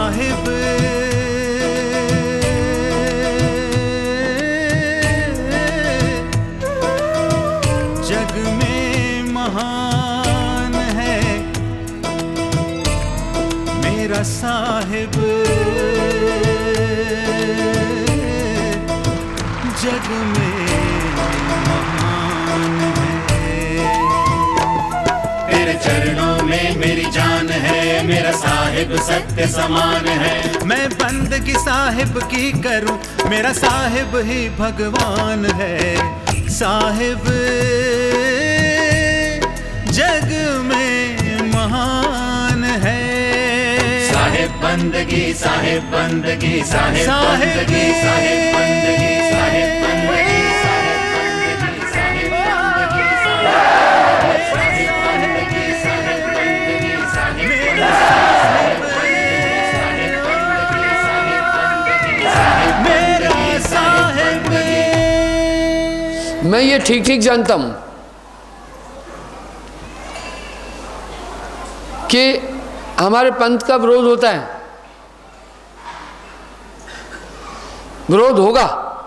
साहिब जग में महान है मेरा साहिब, जग में महान है। तेरे चरणों में मेरी जान है, मेरा साहिब सत्य समान है। मैं बंदगी साहिब की करूं, मेरा साहिब ही भगवान है। साहिब जग में महान है। साहिब बंदगी, साहिब बंदगी, साहिब बंदगी, साहिब बंदगी, साहिब बंदगी, साहिब बंदगी, साहिब बंदगी, साहिब बंदगी, साहिब मेरा साहिब। मैं ये ठीक ठीक जानता हूं कि हमारे पंथ का विरोध होता है, विरोध होगा,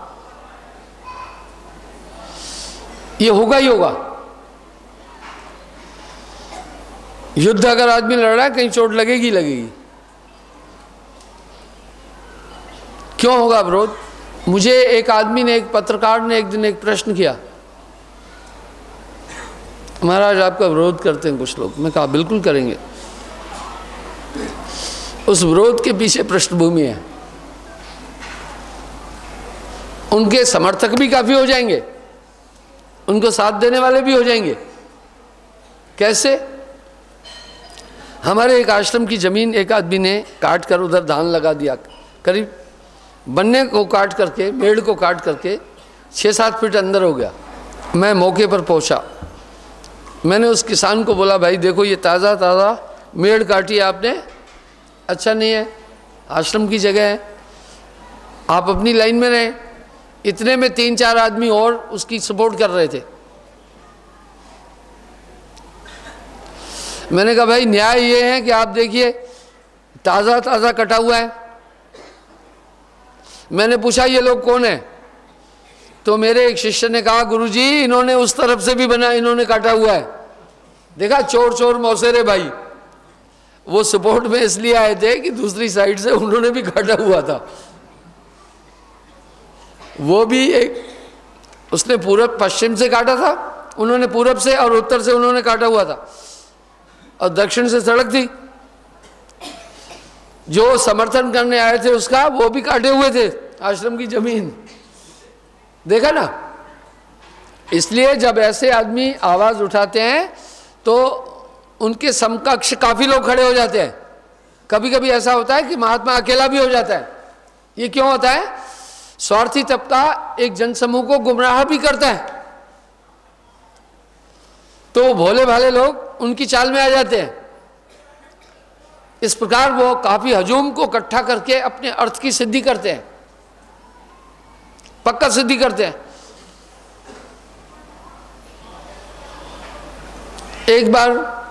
ये होगा ही होगा। युद्ध अगर आदमी लड़ रहा है कहीं चोट लगेगी लगेगी। क्यों होगा विरोध? मुझे एक आदमी ने, एक पत्रकार ने एक दिन एक प्रश्न किया, महाराज आपका विरोध करते हैं कुछ लोग। मैं कहा बिल्कुल करेंगे। उस विरोध के पीछे पृष्ठभूमि है, उनके समर्थक भी काफी हो जाएंगे, उनको साथ देने वाले भी हो जाएंगे। कैसे? हमारे एक आश्रम की जमीन एक आदमी ने काट कर उधर धान लगा दिया, करीब बन्ने को काट करके, पेड़ को काट करके 6-7 फीट अंदर हो गया। मैं मौके पर पहुंचा, मैंने उस किसान को बोला भाई देखो ये ताज़ा ताज़ा मेड़ काटी आपने, अच्छा नहीं है, आश्रम की जगह है, आप अपनी लाइन में रहें। इतने में 3-4 आदमी और उसकी सपोर्ट कर रहे थे। मैंने कहा भाई न्याय ये है कि आप देखिए ताज़ा ताज़ा कटा हुआ है। मैंने पूछा ये लोग कौन है? तो मेरे एक शिष्य ने कहा गुरुजी इन्होंने उस तरफ से भी बना, इन्होंने काटा हुआ है। देखा, चोर चोर मौसेरे भाई। वो सपोर्ट में इसलिए आए थे कि दूसरी साइड से उन्होंने भी काटा हुआ था। वो भी एक, उसने पूरब पश्चिम से काटा था, उन्होंने पूरब से, और उत्तर से उन्होंने काटा हुआ था, और दक्षिण से सड़क थी। जो समर्थन करने आए थे उसका, वो भी काटे हुए थे आश्रम की जमीन। देखा ना? इसलिए जब ऐसे आदमी आवाज उठाते हैं तो उनके समकक्ष काफी लोग खड़े हो जाते हैं। कभी कभी ऐसा होता है कि महात्मा अकेला भी हो जाता है। ये क्यों होता है? स्वार्थी तबका एक जनसमूह को गुमराह भी करता है, तो भोले भाले लोग उनकी चाल में आ जाते हैं। इस प्रकार वो काफी हजूम को इकट्ठा करके अपने अर्थ की सिद्धि करते हैं, पक्का सिद्धि करते हैं। एक बार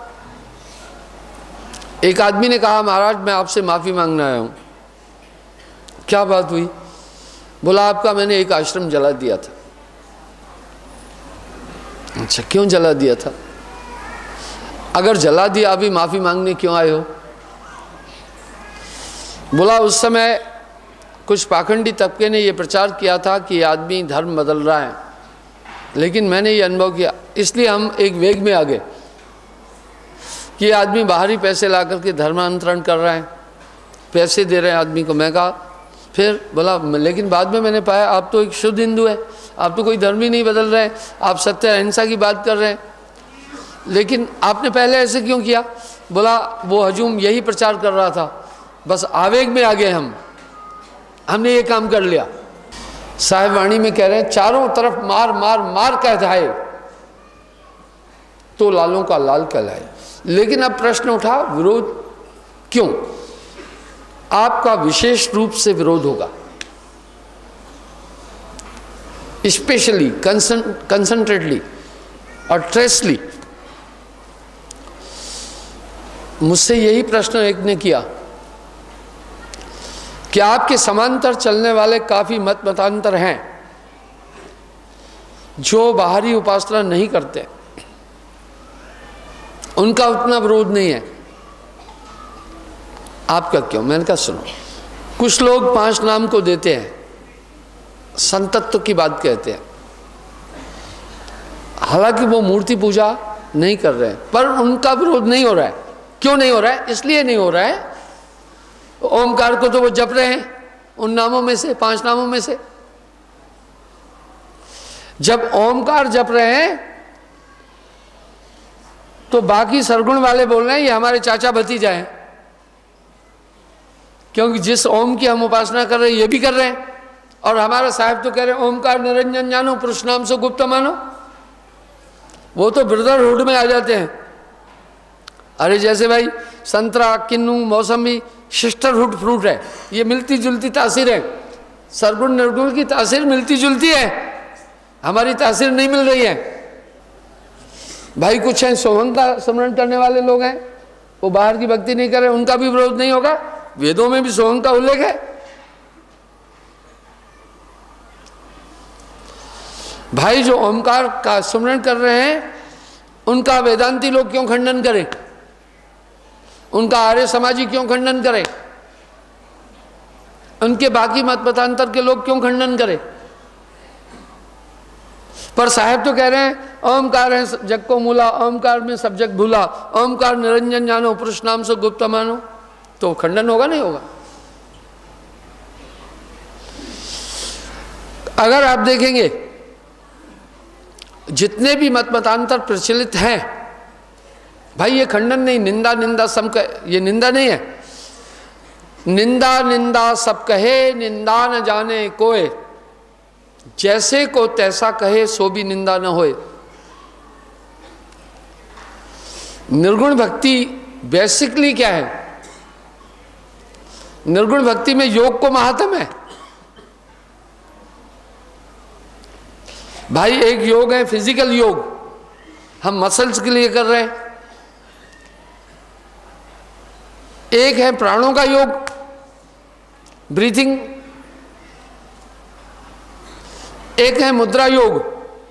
एक आदमी ने कहा महाराज मैं आपसे माफी मांगने आया हूं। क्या बात हुई? बोला आपका मैंने एक आश्रम जला दिया था। अच्छा, क्यों जला दिया था? अगर जला दिया अभी माफी मांगने क्यों आए हो? बोला उस समय कुछ पाखंडी तबके ने यह प्रचार किया था कि ये आदमी धर्म बदल रहा है, लेकिन मैंने ये अनुभव किया, इसलिए हम एक वेग में आ गए कि ये आदमी बाहरी पैसे ला करके धर्मांतरण कर रहा है, पैसे दे रहे हैं आदमी को। मैं कहा फिर? बोला लेकिन बाद में मैंने पाया आप तो एक शुद्ध हिंदू है, आप तो कोई धर्म ही नहीं बदल रहे हैं, आप सत्य अहिंसा की बात कर रहे हैं, लेकिन आपने पहले ऐसे क्यों किया? बोला वो हजूम यही प्रचार कर रहा था, बस आवेग में आ गए हमने ये काम कर लिया। साहिब वाणी में कह रहे हैं चारों तरफ मार मार मार कहलाए तो लालों का लाल कहलाए। लेकिन अब प्रश्न उठा विरोध क्यों? आपका विशेष रूप से विरोध होगा, स्पेशली कंसंट्रेटली और ट्रेसली। मुझसे यही प्रश्न एक ने किया कि आपके समांतर चलने वाले काफ़ी मत मतांतर हैं जो बाहरी उपासना नहीं करते, उनका उतना विरोध नहीं है। आपका क्यों? मैंने कहा सुनो, कुछ लोग 5 नाम को देते हैं, संतत्व की बात कहते हैं, हालांकि वो मूर्ति पूजा नहीं कर रहे हैं, पर उनका विरोध नहीं हो रहा है। क्यों नहीं हो रहा है? इसलिए नहीं हो रहा है, ओमकार को तो वो जप रहे हैं उन नामों में से, 5 नामों में से। जब ओमकार जप रहे हैं तो बाकी सरगुण वाले बोल रहे हैं ये हमारे चाचा भतीजा हैं, क्योंकि जिस ओम की हम उपासना कर रहे हैं ये भी कर रहे हैं, और हमारा साहब तो कह रहे हैं ओमकार निरंजन जानो पुरुष नाम से गुप्त मानो। वो तो ब्रदरहुड में आ जाते हैं। अरे जैसे भाई संतरा, किन्नू, मौसमी सिस्टरहुड फ्रूट है, ये मिलती जुलती तासीर है। सरगुण निर्गुण की तासीर मिलती जुलती है, हमारी तासीर नहीं मिल रही है। भाई कुछ हैं सोहम का स्मरण करने वाले लोग हैं, वो बाहर की भक्ति नहीं कर रहे, उनका भी विरोध नहीं होगा। वेदों में भी सोहम का उल्लेख है। भाई जो ओमकार का स्मरण कर रहे हैं उनका वेदांती लोग क्यों खंडन करें? उनका आर्य समाजी क्यों खंडन करें? उनके बाकी मत मतांतर के लोग क्यों खंडन करें? पर साहब तो कह रहे हैं ओमकार है जग को मूला, ओमकार में सब जग भूला, ओमकार निरंजन जानो पुरुष नाम से गुप्त मानो। तो खंडन होगा नहीं होगा? अगर आप देखेंगे जितने भी मत मतांतर प्रचलित हैं, भाई ये खंडन नहीं, निंदा निंदा सब ये निंदा नहीं है। निंदा निंदा सब कहे, निंदा न जाने कोय, जैसे को तैसा कहे सो भी निंदा न होए। निर्गुण भक्ति बेसिकली क्या है? निर्गुण भक्ति में योग को महात्म है। भाई एक योग है फिजिकल योग, हम मसल्स के लिए कर रहे हैं। एक है प्राणों का योग, ब्रीथिंग। एक है मुद्रा योग,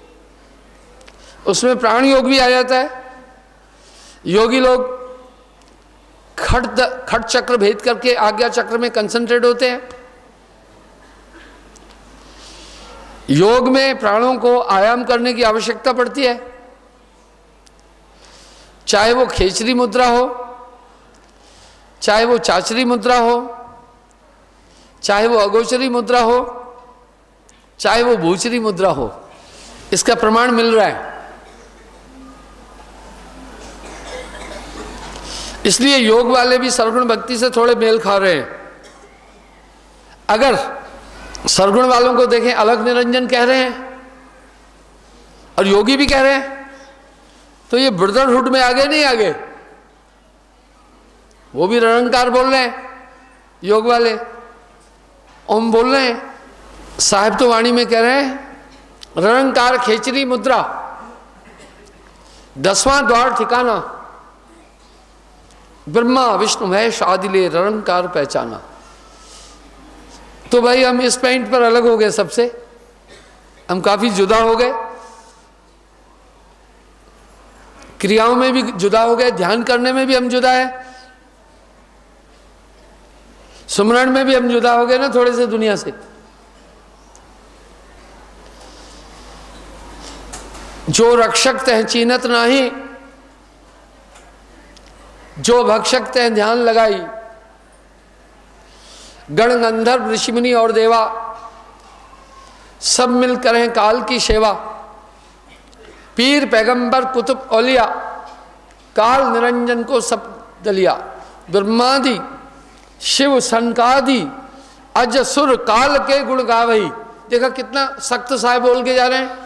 उसमें प्राण योग भी आ जाता है। योगी लोग खट चक्र भेद करके आज्ञा चक्र में कंसंट्रेट होते हैं। योग में प्राणों को आयाम करने की आवश्यकता पड़ती है, चाहे वो खेचरी मुद्रा हो, चाहे वो चाचरी मुद्रा हो, चाहे वो अगोचरी मुद्रा हो, चाहे वो भूचरी मुद्रा हो। इसका प्रमाण मिल रहा है। इसलिए योग वाले भी सरगुण भक्ति से थोड़े मेल खा रहे हैं। अगर सरगुण वालों को देखें अलग निरंजन कह रहे हैं और योगी भी कह रहे हैं, तो ये ब्रदरहुड में आगे नहीं आगे? वो भी निरंकार बोल रहे हैं, योग वाले ओम बोल रहे हैं। साहिब तो वाणी में कह रहे हैं निरंकार खेचरी मुद्रा, 10वां द्वार ठिकाना, ब्रह्मा विष्णु महेश आदिले निरंकार पहचाना। तो भाई हम इस पॉइंट पर अलग हो गए सबसे, हम काफी जुदा हो गए, क्रियाओं में भी जुदा हो गए, ध्यान करने में भी हम जुदा है, सुमरण में भी हम जुदा हो गए ना थोड़े से दुनिया से। जो रक्षक तह चीनत नाही, जो भक्षक तह ध्यान लगाई, गण गंधर्व ऋषिमुनि और देवा सब मिल करें काल की सेवा। पीर पैगंबर कुतुब औलिया, काल निरंजन को सब दलिया। ब्रह्मादि शिव सनकादि अज सुर काल के गुण गावही। देखा कितना सख्त साहब बोल के जा रहे हैं।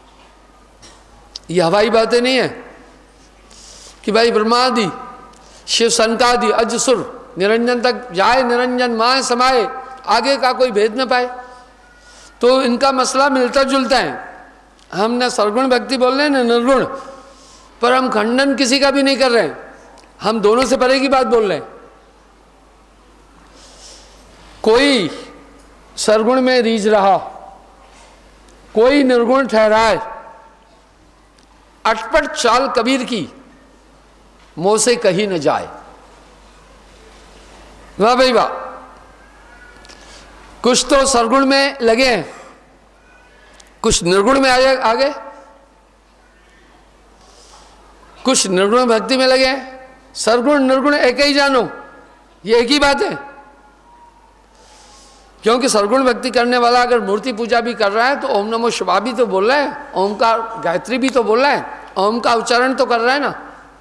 ये हवाई बातें नहीं है कि भाई ब्रह्मादि शिव सनकादि अज सुर निरंजन तक जाए, निरंजन माए समाये, आगे का कोई भेद न पाए। तो इनका मसला मिलता जुलता है। हम न सरगुण भक्ति बोल रहे हैं न निर्गुण, पर हम खंडन किसी का भी नहीं कर रहे हैं, हम दोनों से परे की बात बोल रहे हैं। कोई सरगुण में रीझ रहा, कोई निर्गुण ठहराए, अटपट चाल कबीर की मुंह से कही न जाए। वाह भाई वाह। कुछ तो सरगुण में लगे हैं, कुछ निर्गुण में आगे, कुछ निर्गुण भक्ति में लगे हैं। सरगुण निर्गुण एक ही जानो, ये एक ही बात है। क्योंकि सरगुण भक्ति करने वाला अगर मूर्ति पूजा भी कर रहा है तो ओम नमो शिवाय भी तो बोल रहा है, ओम का गायत्री भी तो बोल रहा है, ओम का उच्चारण तो कर रहा है ना।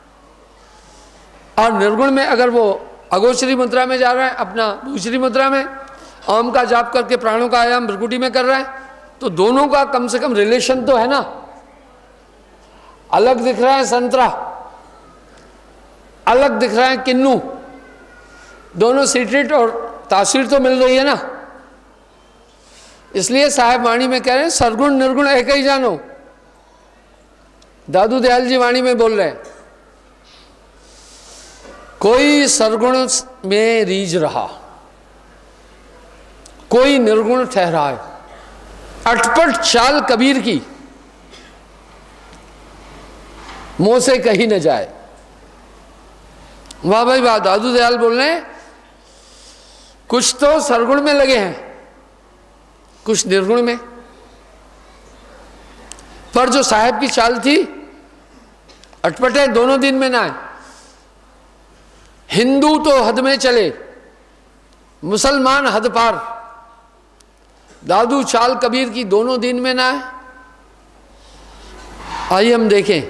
और निर्गुण में अगर वो अगोचरी मुद्रा में जा रहा है, अपना भूचरी मुद्रा में ओम का जाप करके प्राणों का आयाम भ्रकुटी में कर रहा है, तो दोनों का कम से कम रिलेशन तो है ना। अलग दिख रहा है संतरा, अलग दिख रहा है किन्नू, दोनों सीट्रेट और तासीर तो मिल रही है ना। इसलिए साहब वाणी में कह रहे हैं सरगुण निर्गुण एक ही जानो। दादू दयाल जी वाणी में बोल रहे हैं कोई सरगुण में रीझ रहा, कोई निर्गुण ठहराए, अटपट चाल कबीर की मुंह से कही न जाए। वाह भाई वाह। दादू दयाल बोल रहे हैं कुछ तो सरगुण में लगे हैं, कुछ निर्गुण में, पर जो साहब की चाल थी अटपटे दोनों दिन में ना है। हिंदू तो हद में चले, मुसलमान हद पार, दादू चाल कबीर की दोनों दिन में ना है। आइए हम देखें,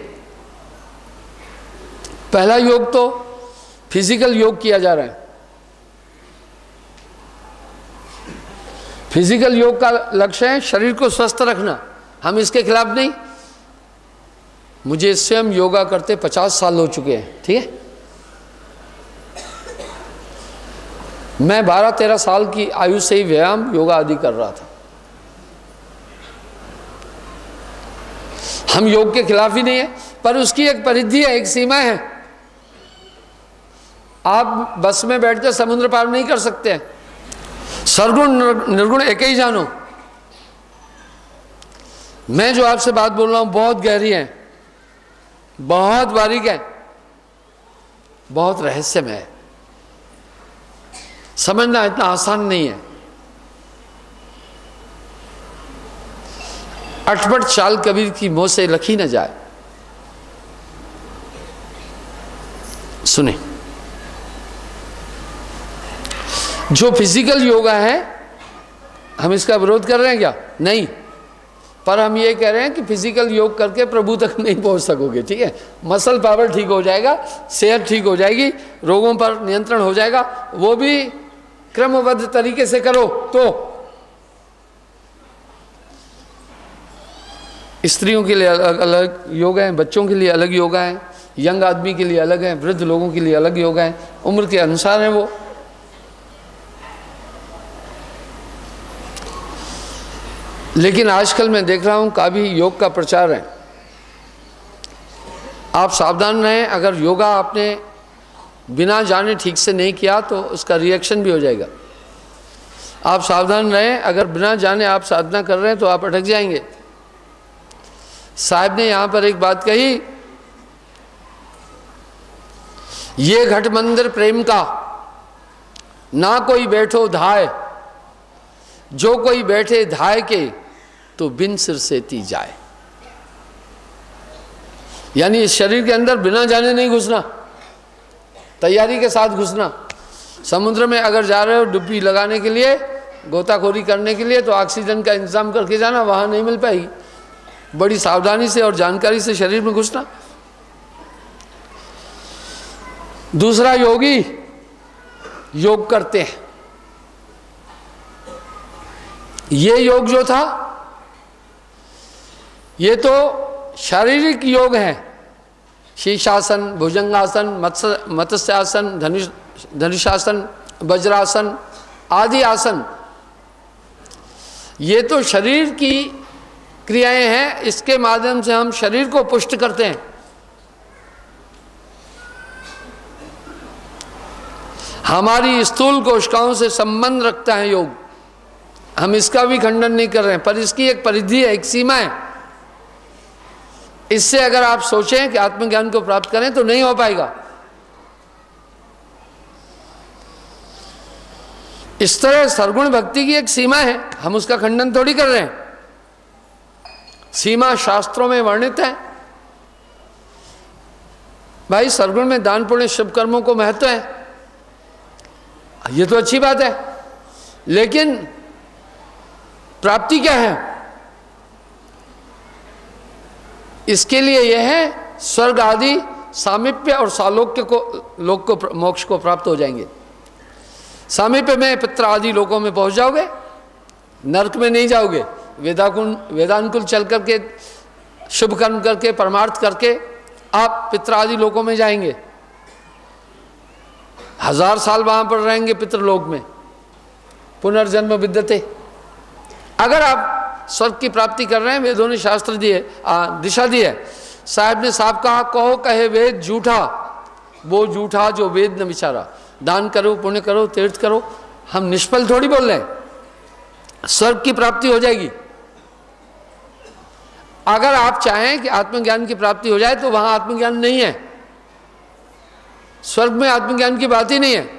पहला योग तो फिजिकल योग किया जा रहा है। फिजिकल योग का लक्ष्य है शरीर को स्वस्थ रखना, हम इसके खिलाफ नहीं। मुझे स्वयं योगा करते 50 साल हो चुके हैं, ठीक है। मैं 12-13 साल की आयु से ही व्यायाम योगा आदि कर रहा था। हम योग के खिलाफ ही नहीं है, पर उसकी एक परिधि है, एक सीमा है। आप बस में बैठकर समुद्र पार नहीं कर सकते हैं। सरगुण निर्गुण एक ही जानो। मैं जो आपसे बात बोल रहा हूं बहुत गहरी है, बहुत बारीक है, बहुत रहस्यमय है, समझना इतना आसान नहीं है। अटपट चाल कबीर की मुंह से लखी न जाए। सुने, जो फिजिकल योगा है हम इसका विरोध कर रहे हैं क्या? नहीं, पर हम ये कह रहे हैं कि फिजिकल योग करके प्रभु तक नहीं पहुंच सकोगे, ठीक है। मसल पावर ठीक हो जाएगा, सेहत ठीक हो जाएगी, रोगों पर नियंत्रण हो जाएगा, वो भी क्रमबद्ध तरीके से करो तो। स्त्रियों के लिए अलग अलग योगा है, बच्चों के लिए अलग योगा है, यंग आदमी के लिए अलग है, वृद्ध लोगों के लिए अलग योगा है, उम्र के अनुसार है वो। लेकिन आजकल मैं देख रहा हूं काफी योग का प्रचार है। आप सावधान रहें, अगर योगा आपने बिना जाने ठीक से नहीं किया तो उसका रिएक्शन भी हो जाएगा। आप सावधान रहें, अगर बिना जाने आप साधना कर रहे हैं तो आप अटक जाएंगे। साहब ने यहां पर एक बात कही, ये घट मंदिर प्रेम का ना कोई बैठो धाय, जो कोई बैठे धाय के तो बिन सिर से ती जाए। यानी इस शरीर के अंदर बिना जाने नहीं घुसना, तैयारी के साथ घुसना। समुद्र में अगर जा रहे हो डुबकी लगाने के लिए, गोताखोरी करने के लिए, तो ऑक्सीजन का इंतजाम करके जाना, वहां नहीं मिल पाएगी। बड़ी सावधानी से और जानकारी से शरीर में घुसना। दूसरा, योगी योग करते हैं। ये योग जो था ये तो शारीरिक योग है, शीर्षासन, भुजंगासन, मत्स्यासन, धनुषासन, वज्रासन आदि आसन, ये तो शरीर की क्रियाएं हैं। इसके माध्यम से हम शरीर को पुष्ट करते हैं। हमारी स्थूल कोशिकाओं से संबंध रखता है योग, हम इसका भी खंडन नहीं कर रहे हैं, पर इसकी एक परिधि है, एक सीमा है। इससे अगर आप सोचें कि आत्मज्ञान को प्राप्त करें तो नहीं हो पाएगा। इस तरह सरगुण भक्ति की एक सीमा है, हम उसका खंडन थोड़ी कर रहे हैं। सीमा शास्त्रों में वर्णित है। भाई सरगुण में दान पुण्य शुभ कर्मों को महत्व है, ये तो अच्छी बात है, लेकिन प्राप्ति क्या है? इसके लिए यह है स्वर्ग आदि सामीप्य और सालोक्य को, लोक को, मोक्ष को प्राप्त हो जाएंगे। सामीप्य में पित्र आदि लोकों में पहुंच जाओगे, नरक में नहीं जाओगे। वेदानुकूल चल करके शुभ कर्म करके परमार्थ करके आप पित्र आदि लोकों में जाएंगे, 1000 साल वहां पर रहेंगे पितृलोक में, पुनर्जन्म विद्यते। अगर आप स्वर्ग की प्राप्ति कर रहे हैं, वेदों ने शास्त्र दिए, दिशा दी है। साहब ने साफ कहा, कहो कहे वेद झूठा, वो झूठा जो वेद न विचारा। दान करो, पुण्य करो, तीर्थ करो, हम निष्फल थोड़ी बोल रहे हैं, स्वर्ग की प्राप्ति हो जाएगी। अगर आप चाहें कि आत्मज्ञान की प्राप्ति हो जाए तो वहां आत्मज्ञान नहीं है, स्वर्ग में आत्मज्ञान की बात ही नहीं है।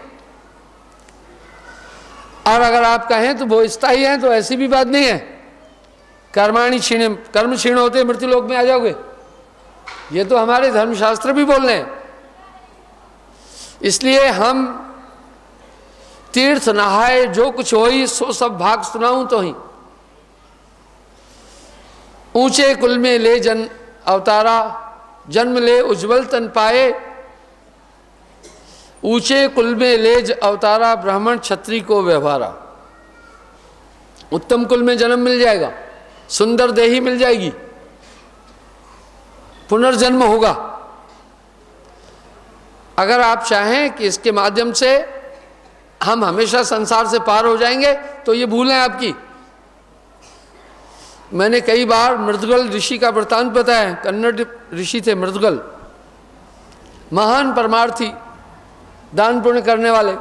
और अगर आप कहें तो वो स्थायी है, तो ऐसी भी बात नहीं है। कर्माणि क्षीण, कर्म क्षीण होते मृत्यु लोक में आ जाओगे, ये तो हमारे धर्मशास्त्र भी बोल रहे हैं। इसलिए हम तीर्थ नहाए जो कुछ होई, सो सब भाग सुनाऊं तो ही। ऊंचे कुल में ले जन अवतारा, जन्म ले उज्जवल तन पाए। ऊंचे कुल में ले अवतारा, ब्राह्मण क्षत्रिय को व्यवहारा। उत्तम कुल में जन्म मिल जाएगा, सुंदर देही मिल जाएगी, पुनर्जन्म होगा। अगर आप चाहें कि इसके माध्यम से हम हमेशा संसार से पार हो जाएंगे तो ये भूल है आपकी। मैंने कई बार मृदगल ऋषि का वृत्तांत बताया है। कन्नड़ ऋषि थे मृदगल, महान परमार्थी, दान पुण्य करने वाले,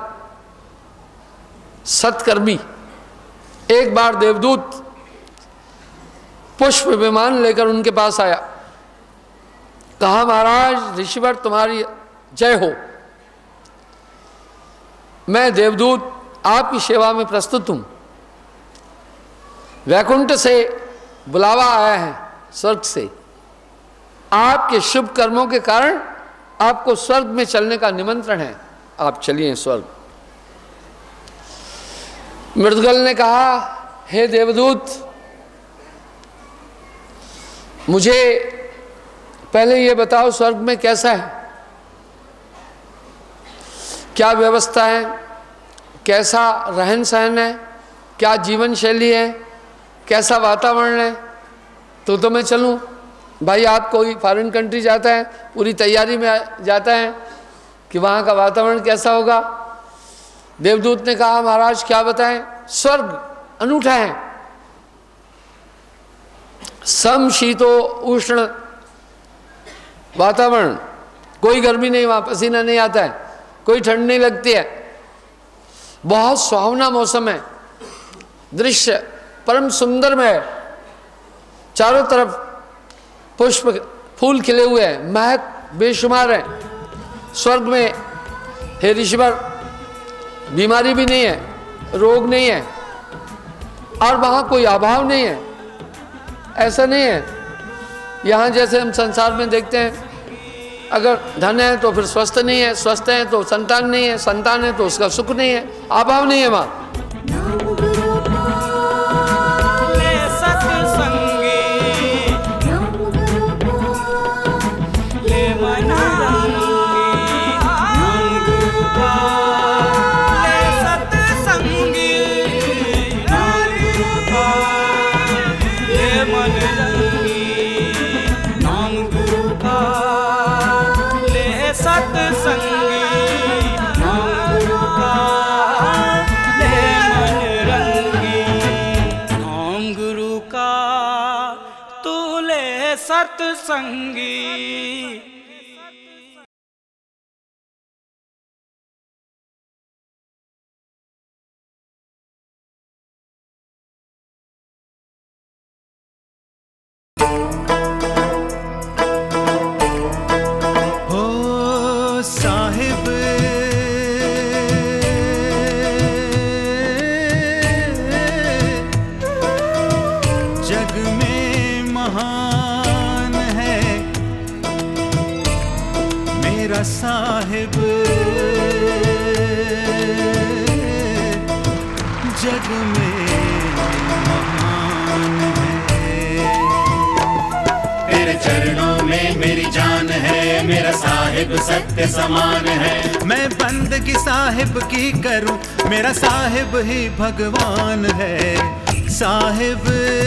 सत्कर्मी। एक बार देवदूत पुष्प विमान लेकर उनके पास आया, कहा महाराज ऋषिवर तुम्हारी जय हो, मैं देवदूत आपकी सेवा में प्रस्तुत हूं। वैकुंठ से बुलावा आया है, स्वर्ग से। आपके शुभ कर्मों के कारण आपको स्वर्ग में चलने का निमंत्रण है, आप चलिए स्वर्ग। मृदगल ने कहा, हे देवदूत, मुझे पहले ये बताओ स्वर्ग में कैसा है, क्या व्यवस्था है, कैसा रहन सहन है, क्या जीवन शैली है, कैसा वातावरण है, तो मैं चलूं। भाई आप कोई फॉरेन कंट्री जाता है, पूरी तैयारी में जाता है कि वहाँ का वातावरण कैसा होगा। देवदूत ने कहा महाराज क्या बताएं, स्वर्ग अनूठा है, सम शीतो उष्ण वातावरण, कोई गर्मी नहीं, वहाँ पसीना नहीं आता है, कोई ठंड नहीं लगती है, बहुत सुहावना मौसम है, दृश्य परम सुंदर में है, चारों तरफ पुष्प फूल खिले हुए हैं, महक बेशुमार है। स्वर्ग में हे ऋषिवर बीमारी भी नहीं है, रोग नहीं है, और वहाँ कोई अभाव नहीं है। ऐसा नहीं है यहाँ जैसे हम संसार में देखते हैं, अगर धन है तो फिर स्वस्थ नहीं है, स्वस्थ है तो संतान नहीं है, संतान है तो उसका सुख नहीं है, अभाव नहीं है वहाँ। सत्संगी साहिब जग में महान है। तेरे चरणों में मेरी जान है, मेरा साहिब सत्य समान है। मैं बंदगी साहिब की करूं, मेरा साहिब ही भगवान है। साहिब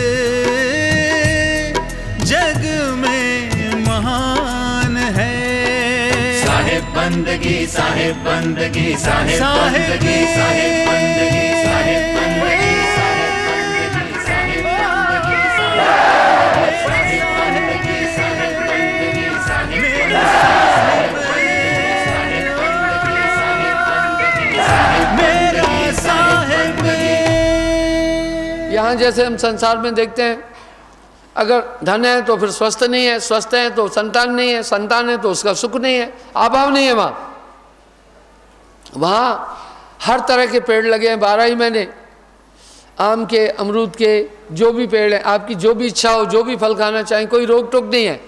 जग में महान है। साहिब बंदगी, साहिब बंदगी, साहिब बंदगी, साहिब बंदगी, साहिब बंदगी, साहिब बंदगी, साहिब बंदगी, साहिब बंदगी, साहिब बंदगी, साहिब मेरा साहिब। यहाँ जैसे हम संसार में देखते हैं, अगर धन है तो फिर स्वस्थ नहीं है, स्वस्थ है तो संतान नहीं है, संतान है तो उसका सुख नहीं है, अभाव नहीं है। वहाँ हर तरह के पेड़ लगे हैं 12 ही महीने, आम के, अमरूद के, जो भी पेड़ है, आपकी जो भी इच्छा हो, जो भी फल खाना चाहें, कोई रोक टोक नहीं है।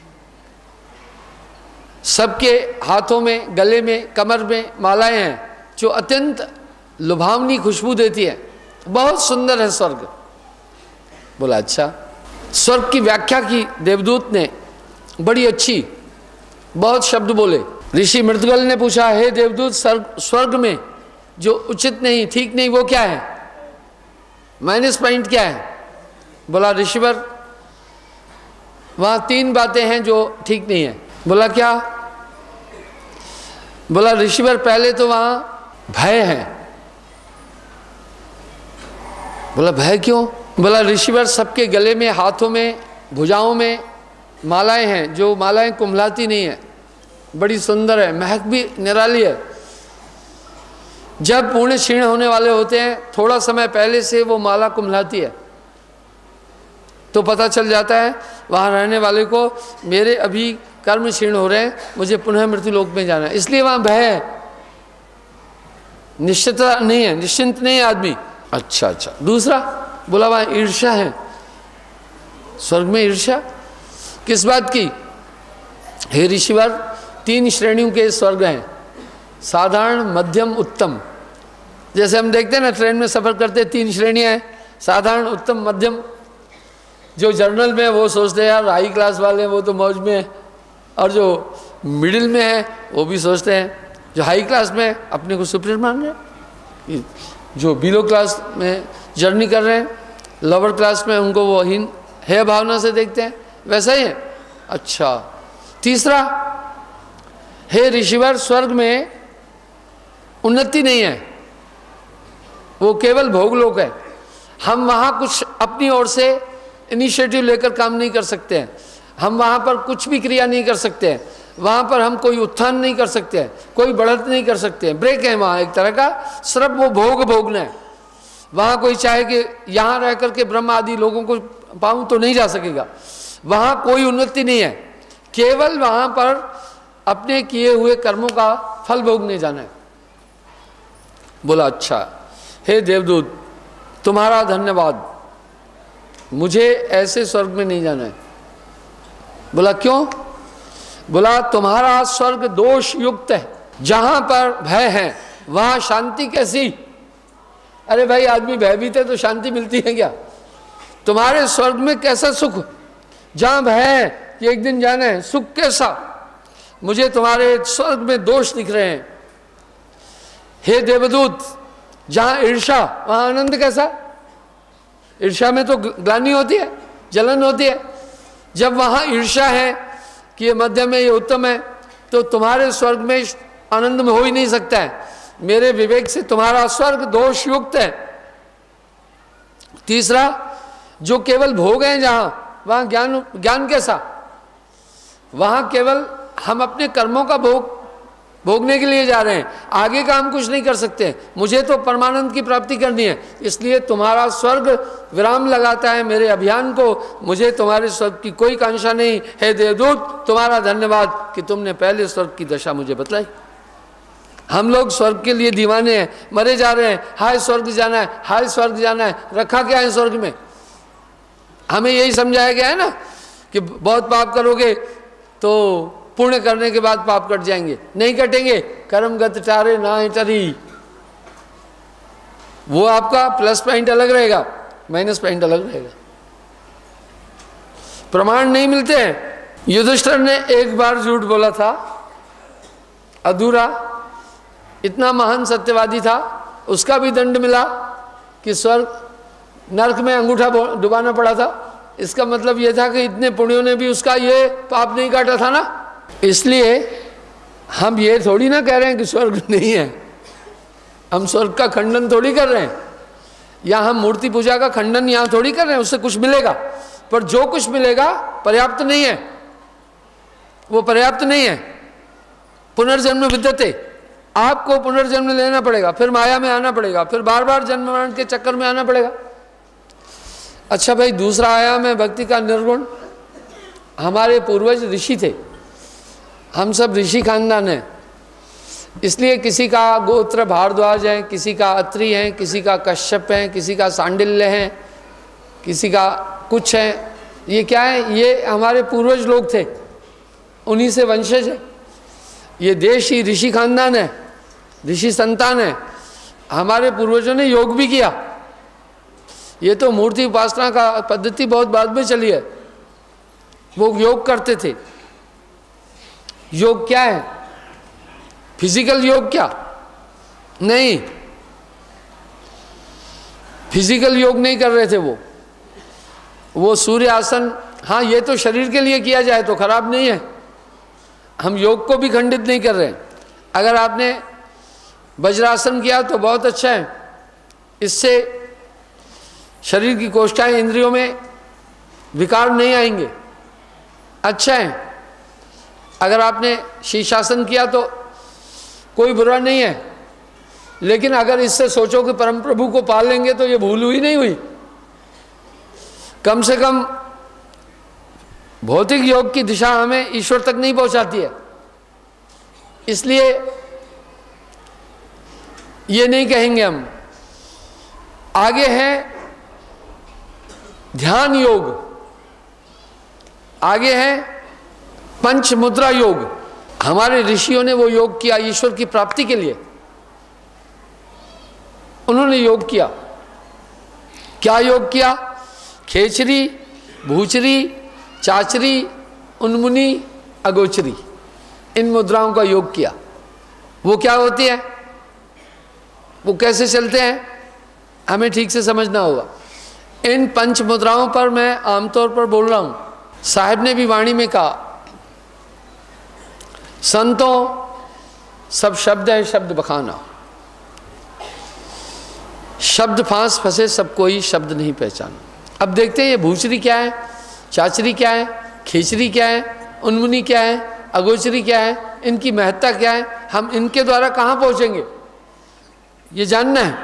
सबके हाथों में, गले में, कमर में मालाएं हैं जो अत्यंत लुभावनी खुशबू देती है। बहुत सुंदर है स्वर्ग। बोला अच्छा। स्वर्ग की व्याख्या की देवदूत ने बड़ी अच्छी, बहुत शब्द बोले। ऋषि मृदगल ने पूछा, हे देवदूत, स्वर्ग में जो उचित नहीं, ठीक नहीं, वो क्या है, माइनस पॉइंट क्या है? बोला ऋषिवर, वहां 3 बातें हैं जो ठीक नहीं है। बोला क्या? बोला ऋषिवर, पहले तो वहां भय है। बोला भय क्यों? बोला ऋषिवर, सबके गले में, हाथों में, भुजाओं में मालाएं हैं, जो मालाएं कुम्हलाती नहीं है, बड़ी सुंदर है, महक भी निराली है। जब पूर्ण क्षीण होने वाले होते हैं, थोड़ा समय पहले से वो माला कुम्हलाती है, तो पता चल जाता है वहाँ रहने वाले को, मेरे अभी कर्म क्षीण हो रहे हैं, मुझे पुनः मृत्यु लोक में जाना है। इसलिए वहाँ भय है, निश्चितता नहीं है, निश्चिंत नहीं है आदमी। अच्छा अच्छा। दूसरा बोला वहाँ ईर्ष्या है। स्वर्ग में ईर्ष्या किस बात की? हे ऋषिवर, 3 श्रेणियों के स्वर्ग हैं, साधारण, मध्यम, उत्तम। जैसे हम देखते हैं ना, ट्रेन में सफ़र करते 3 श्रेणियाँ हैं, साधारण, उत्तम, मध्यम। जो जर्नल में वो सोचते हैं यार हाई क्लास वाले वो तो मौज में है, और जो मिडिल में है वो भी सोचते हैं, जो हाई क्लास में अपने को सुपीरियर मान रहे हैं, जो बिलो क्लास में जर्नी कर रहे हैं, लोअर क्लास में उनको वो हीन है भावना से देखते हैं, वैसा ही है। अच्छा। तीसरा, हे ऋषिवर, स्वर्ग में उन्नति नहीं है, वो केवल भोगलोक है। हम वहाँ कुछ अपनी ओर से इनिशिएटिव लेकर काम नहीं कर सकते हैं, हम वहाँ पर कुछ भी क्रिया नहीं कर सकते हैं, वहाँ पर हम कोई उत्थान नहीं कर सकते हैं, कोई बढ़त नहीं कर सकते हैं, ब्रेक है वहाँ एक तरह का, सिर्फ वो भोगना है। वहाँ कोई चाहे कि यहाँ रह करके ब्रह्म आदि लोगों को पाऊँ तो नहीं जा सकेगा, वहाँ कोई उन्नति नहीं है, केवल वहाँ पर अपने किए हुए कर्मों का फल भोगने जाना है। बोला अच्छा। हे देवदूत, तुम्हारा धन्यवाद, मुझे ऐसे स्वर्ग में नहीं जाना है। बोला क्यों? बोला तुम्हारा स्वर्ग दोष युक्त है, जहां पर भय है वहां शांति कैसी? अरे भाई, आदमी भयभीत है तो शांति मिलती है क्या? तुम्हारे स्वर्ग में कैसा सुख, जहां भय है कि एक दिन जाना है, सुख कैसा? मुझे तुम्हारे स्वर्ग में दोष दिख रहे हैं। हे देवदूत, जहां ईर्ष्या वहां आनंद कैसा? ईर्ष्या में तो ग्लानि होती है, जलन होती है। जब वहाँ ईर्ष्या है कि ये मध्यम है, ये उत्तम है, तो तुम्हारे स्वर्ग में आनंद में हो ही नहीं सकता है। मेरे विवेक से तुम्हारा स्वर्ग दोष युक्त है। तीसरा, जो केवल भोग है जहाँ, वहाँ ज्ञान कैसा? वहाँ केवल हम अपने कर्मों का भोगने के लिए जा रहे हैं, आगे का हम कुछ नहीं कर सकते। मुझे तो परमानंद की प्राप्ति करनी है, इसलिए तुम्हारा स्वर्ग विराम लगाता है मेरे अभियान को। मुझे तुम्हारे स्वर्ग की कोई कांक्षा नहीं। हे देवदूत, तुम्हारा धन्यवाद कि तुमने पहले स्वर्ग की दशा मुझे बतलाई। हम लोग स्वर्ग के लिए दीवाने हैं, मरे जा रहे हैं, हाय स्वर्ग जाना है, हाय स्वर्ग जाना है। रखा क्या है स्वर्ग में? हमें यही समझाया गया है ना कि बहुत पाप करोगे तो पुण्य करने के बाद पाप कट जाएंगे, नहीं कटेंगे। कर्मगत टारे ना टरी, वो आपका प्लस पॉइंट अलग रहेगा, माइनस पॉइंट अलग रहेगा। प्रमाण नहीं मिलते हैं। युधिष्ठिर ने एक बार झूठ बोला था, अधूरा, इतना महान सत्यवादी था, उसका भी दंड मिला कि स्वर्ग नरक में अंगूठा डुबाना पड़ा था। इसका मतलब यह था कि इतने पुण्यों ने भी उसका ये पाप नहीं काटा था ना। इसलिए हम ये थोड़ी ना कह रहे हैं कि स्वर्ग नहीं है, हम स्वर्ग का खंडन थोड़ी कर रहे हैं, या हम मूर्ति पूजा का खंडन यहाँ थोड़ी कर रहे हैं। उससे कुछ मिलेगा, पर जो कुछ मिलेगा पर्याप्त नहीं है, वो पर्याप्त नहीं है। पुनर्जन्म विद्यते, आपको पुनर्जन्म लेना पड़ेगा, फिर माया में आना पड़ेगा, फिर बार बार जन्म मरण के चक्कर में आना पड़ेगा। अच्छा भाई, दूसरा आयाम है भक्ति का निर्गुण। हमारे पूर्वज ऋषि थे, हम सब ऋषि खानदान हैं, इसलिए किसी का गोत्र भारद्वाज है, किसी का अत्रि है, किसी का कश्यप है, किसी का सांडिल्य है, किसी का कुछ है। ये क्या है? ये हमारे पूर्वज लोग थे, उन्हीं से वंशज है। ये देश ही ऋषि खानदान है, ऋषि संतान है। हमारे पूर्वजों ने योग भी किया। ये तो मूर्ति उपासना का पद्धति बहुत बाद में चली है, वो योग करते थे। योग क्या है? फिजिकल योग क्या? नहीं, फिजिकल योग नहीं कर रहे थे वो सूर्य आसन, हाँ ये तो शरीर के लिए किया जाए तो खराब नहीं है, हम योग को भी खंडित नहीं कर रहे। अगर आपने वज्रासन किया तो बहुत अच्छा है, इससे शरीर की कोशिकाएं, इंद्रियों में विकार नहीं आएंगे, अच्छा है। अगर आपने शीर्षासन किया तो कोई बुरा नहीं है, लेकिन अगर इससे सोचो कि परम प्रभु को पाल लेंगे तो ये भूल हुई नहीं हुई। कम से कम भौतिक योग की दिशा हमें ईश्वर तक नहीं पहुंचाती है। इसलिए ये नहीं कहेंगे हम। आगे है ध्यान योग, आगे है पंच मुद्रा योग। हमारे ऋषियों ने वो योग किया ईश्वर की प्राप्ति के लिए, उन्होंने योग किया। क्या योग किया? खेचरी, भूचरी, चाचरी, उन्मुनी, अगोचरी, इन मुद्राओं का योग किया। वो क्या होती है, वो कैसे चलते हैं, हमें ठीक से समझना होगा। इन पंच मुद्राओं पर मैं आमतौर पर बोल रहा हूं, साहिब ने भी वाणी में कहा, संतों सब शब्द है शब्द बखाना, शब्द फांस फंसे सब कोई शब्द नहीं पहचाना। अब देखते हैं ये भूचरी क्या है, चाचरी क्या है, खींचरी क्या है, उन्मुनी क्या है, अगोचरी क्या है, इनकी महत्ता क्या है, हम इनके द्वारा कहाँ पहुँचेंगे ये जानना है।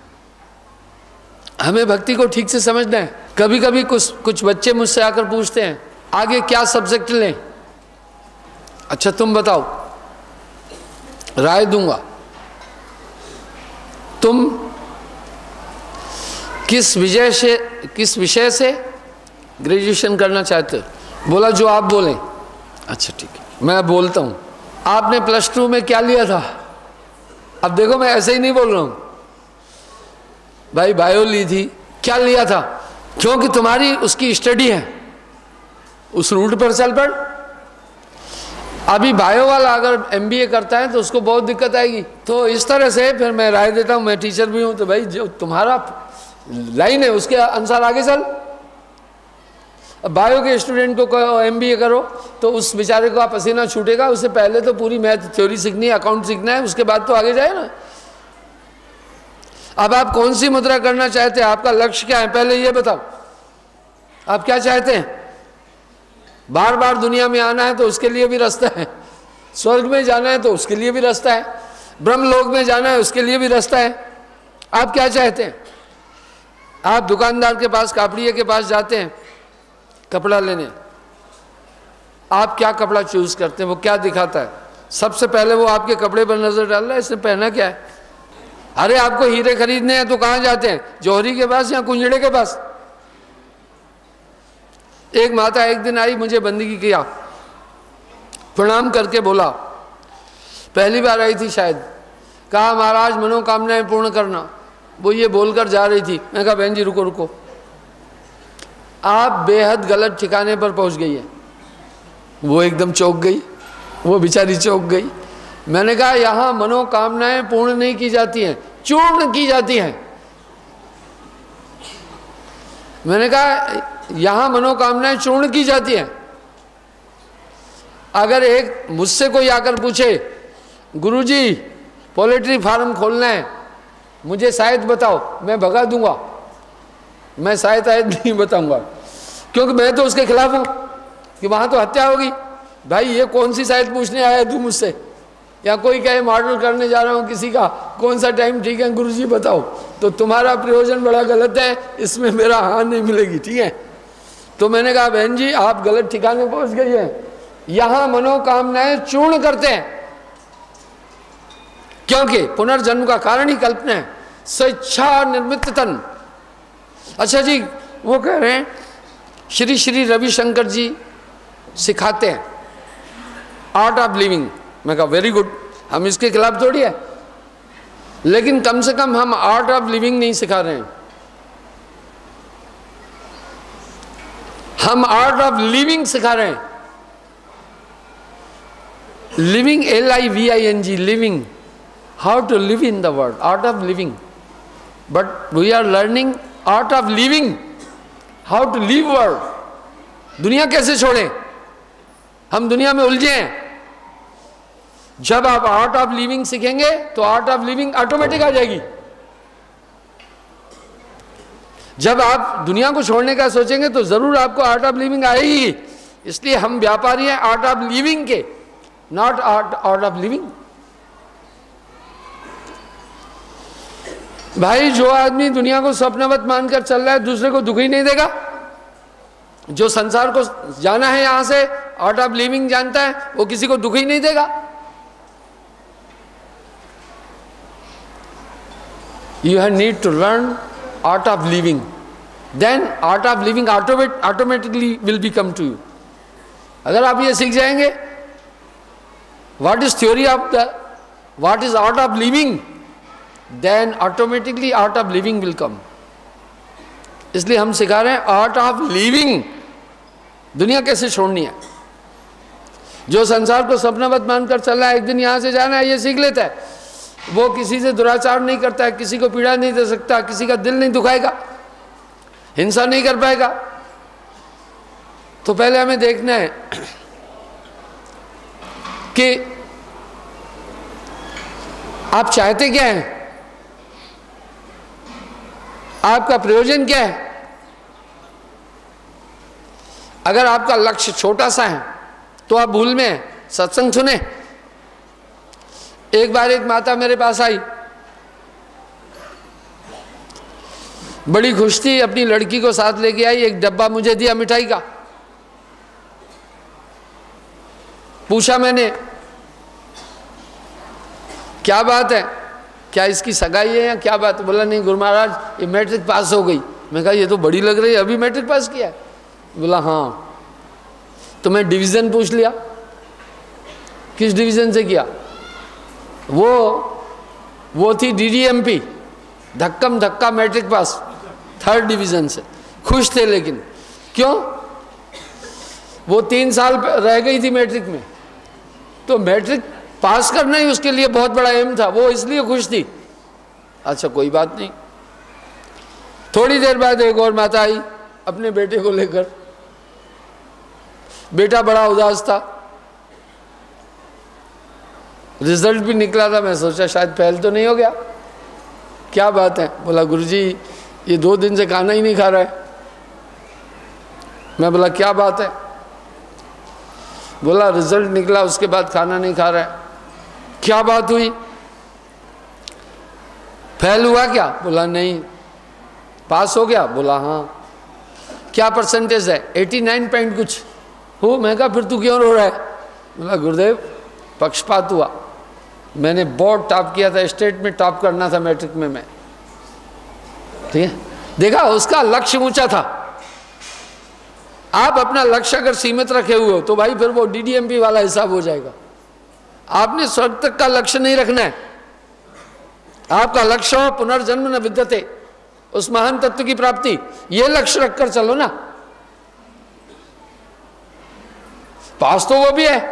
हमें भक्ति को ठीक से समझना है। कभी कभी कुछ बच्चे मुझसे आकर पूछते हैं आगे क्या सब्जेक्ट लें। अच्छा तुम बताओ, राय दूंगा। तुम किस विषय से ग्रेजुएशन करना चाहते हो? बोला जो आप बोलें। अच्छा ठीक है, मैं बोलता हूँ। आपने प्लस 2 में क्या लिया था? अब देखो मैं ऐसे ही नहीं बोल रहा हूँ भाई, बायो ली थी। क्या लिया था? क्योंकि तुम्हारी उसकी स्टडी है, उस रूट पर चल पड़। अभी बायो वाला अगर MBA करता है तो उसको बहुत दिक्कत आएगी। तो इस तरह से फिर मैं राय देता हूँ, मैं टीचर भी हूँ, तो भाई जो तुम्हारा लाइन है उसके अनुसार आगे चल। अब बायो के स्टूडेंट को कहो MBA करो तो उस बेचारे को पसीना छूटेगा। उससे पहले तो पूरी मैथ थ्योरी सीखनी है, अकाउंट सीखना है, उसके बाद तो आगे जाए ना। अब आप कौन सी मुद्रा करना चाहते हैं, आपका लक्ष्य क्या है, पहले ये बताओ। आप क्या चाहते हैं? बार बार दुनिया में आना है तो उसके लिए भी रास्ता है, स्वर्ग में जाना है तो उसके लिए भी रास्ता है, ब्रह्मलोक में जाना है उसके लिए भी रास्ता है। आप क्या चाहते हैं? आप दुकानदार के पास, कापड़िए के पास जाते हैं कपड़ा लेने, आप क्या कपड़ा चूज करते हैं? वो क्या दिखाता है? सबसे पहले वो आपके कपड़े पर नजर डाल रहा है, इसने पहना क्या है। अरे आपको हीरे खरीदने हैं तो कहाँ जाते हैं? जौहरी के पास या कुंजड़े के पास? एक माता एक दिन आई, मुझे बंदगी किया, प्रणाम करके बोला, पहली बार आई थी शायद, कहा महाराज मनोकामनाएं पूर्ण करना। वो ये बोलकर जा रही थी। मैं कहा बहन जी रुको रुको, आप बेहद गलत ठिकाने पर पहुंच गई है। वो एकदम चौंक गई, वो बेचारी चौंक गई। मैंने कहा यहाँ मनोकामनाएं पूर्ण नहीं की जाती हैं, चूर्ण की जाती हैं। मैंने कहा यहाँ मनोकामनाएं चूर्ण की जाती हैं। अगर एक मुझसे कोई आकर पूछे गुरुजी पोल्ट्री फार्म खोलना है, मुझे शायद बताओ, मैं भगा दूंगा, मैं शायद नहीं बताऊंगा, क्योंकि मैं तो उसके खिलाफ हूं कि वहां तो हत्या होगी। भाई ये कौन सी शायद पूछने आया तू मुझसे, या कोई कहे मॉडल करने जा रहा हूं किसी का, कौन सा टाइम ठीक है गुरुजी बताओ, तो तुम्हारा प्रयोजन बड़ा गलत है, इसमें मेरा हाँ नहीं मिलेगी, ठीक है। तो मैंने कहा बहन जी आप गलत ठिकाने पहुंच गई हैं, यहां मनोकामनाएं चूर्ण करते हैं, क्योंकि पुनर्जन्म का कारण ही कल्पना है, स्वेच्छा निर्मित तन। अच्छा जी, वो कह रहे हैं श्री श्री रविशंकर जी सिखाते हैं आर्ट ऑफ लिविंग। मैं कहा वेरी गुड, हम इसके खिलाफ थोड़ी है, लेकिन कम से कम हम आर्ट ऑफ लिविंग नहीं सिखा रहे हैं, हम आर्ट ऑफ लिविंग सिखा रहे हैं। Living LIVING, living, how to live in the world, art of living. But we are learning art of living, how to live world. दुनिया कैसे छोड़ें, हम दुनिया में उलझे हैं। जब आप आर्ट ऑफ लिविंग सीखेंगे तो आर्ट ऑफ लिविंग ऑटोमेटिक आ जाएगी। जब आप दुनिया को छोड़ने का सोचेंगे तो जरूर आपको आर्ट ऑफ लिविंग आएगी। इसलिए हम व्यापारी हैं आर्ट ऑफ लिविंग के, नॉट आर्ट ऑफ लिविंग। भाई जो आदमी दुनिया को स्वप्नवत मानकर चल रहा है, दूसरे को दुख ही नहीं देगा। जो संसार को जाना है यहां से, आर्ट ऑफ लिविंग जानता है, वो किसी को दुख ही नहीं देगा। You need to learn art of living, then art of living automatically will become to you. अगर आप ये सीख जाएंगे what is theory of the, what is art of living, then automatically art of living will come. इसलिए हम सिखा रहे हैं आर्ट ऑफ लिविंग, दुनिया कैसे छोड़नी है। जो संसार को सपनावत मानकर चल रहा है, एक दिन यहां से जाना है, ये सीख लेता है, वो किसी से दुराचार नहीं करता है, किसी को पीड़ा नहीं दे सकता, किसी का दिल नहीं दुखाएगा, हिंसा नहीं कर पाएगा। तो पहले हमें देखना है कि आप चाहते क्या हैं, आपका प्रयोजन क्या है। अगर आपका लक्ष्य छोटा सा है तो आप भूल में हैं, सत्संग सुने। एक बार एक माता मेरे पास आई, बड़ी खुश थी, अपनी लड़की को साथ लेके आई, एक डब्बा मुझे दिया मिठाई का। पूछा मैंने क्या बात है, क्या इसकी सगाई है या क्या बात है। बोला नहीं गुरु महाराज ये मैट्रिक पास हो गई। मैं कहा ये तो बड़ी लग रही है, अभी मैट्रिक पास किया है। बोला हाँ। तो मैं डिवीज़न पूछ लिया, किस डिवीज़न से किया। वो थी DDMP, धक्कम धक्का मैट्रिक पास, 3rd डिवीज़न से। खुश थे, लेकिन क्यों, वो 3 साल रह गई थी मैट्रिक में, तो मैट्रिक पास करना ही उसके लिए बहुत बड़ा एम था, वो इसलिए खुश थी। अच्छा कोई बात नहीं। थोड़ी देर बाद एक और माता आई अपने बेटे को लेकर। बेटा बड़ा उदास था, रिजल्ट भी निकला था। मैं सोचा शायद फेल तो नहीं हो गया, क्या बात है। बोला गुरुजी ये 2 दिन से खाना ही नहीं खा रहा है। मैं बोला क्या बात है। बोला रिजल्ट निकला उसके बाद खाना नहीं खा रहा है। क्या बात हुई, फेल हुआ क्या। बोला नहीं। पास हो गया। बोला हाँ। क्या परसेंटेज है। 89 पॉइंट कुछ हो। मैं कहा फिर तू क्यों रो रहा है। बोला गुरुदेव पक्षपात हुआ, मैंने बोर्ड टॉप किया था, स्टेट में टॉप करना था मैट्रिक में मैं। ठीक है, देखा उसका लक्ष्य ऊंचा था। आप अपना लक्ष्य अगर सीमित रखे हुए हो तो भाई फिर वो DDMP वाला हिसाब हो जाएगा। आपने स्वर्ग तक का लक्ष्य नहीं रखना है। आपका लक्ष्य हो पुनर्जन्म न विद्यते, उस महान तत्व की प्राप्ति, ये लक्ष्य रखकर चलो ना। पास तो वो भी है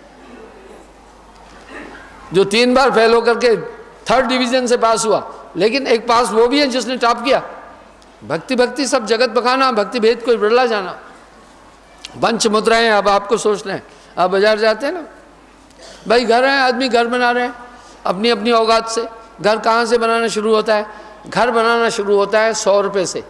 जो 3 बार फेल होकर के 3rd डिवीजन से पास हुआ, लेकिन एक पास वो भी है जिसने टॉप किया। भक्ति भक्ति सब जगत बखाना, भक्ति भेद कोई बिरला जाना। पंच मुद्राएं अब आपको सोचना है। आप बाजार जाते हैं ना भाई, घर है, आदमी घर बना रहे हैं अपनी अपनी औकात से। घर कहाँ से बनाना शुरू होता है? घर बनाना शुरू होता है 100 रुपये से।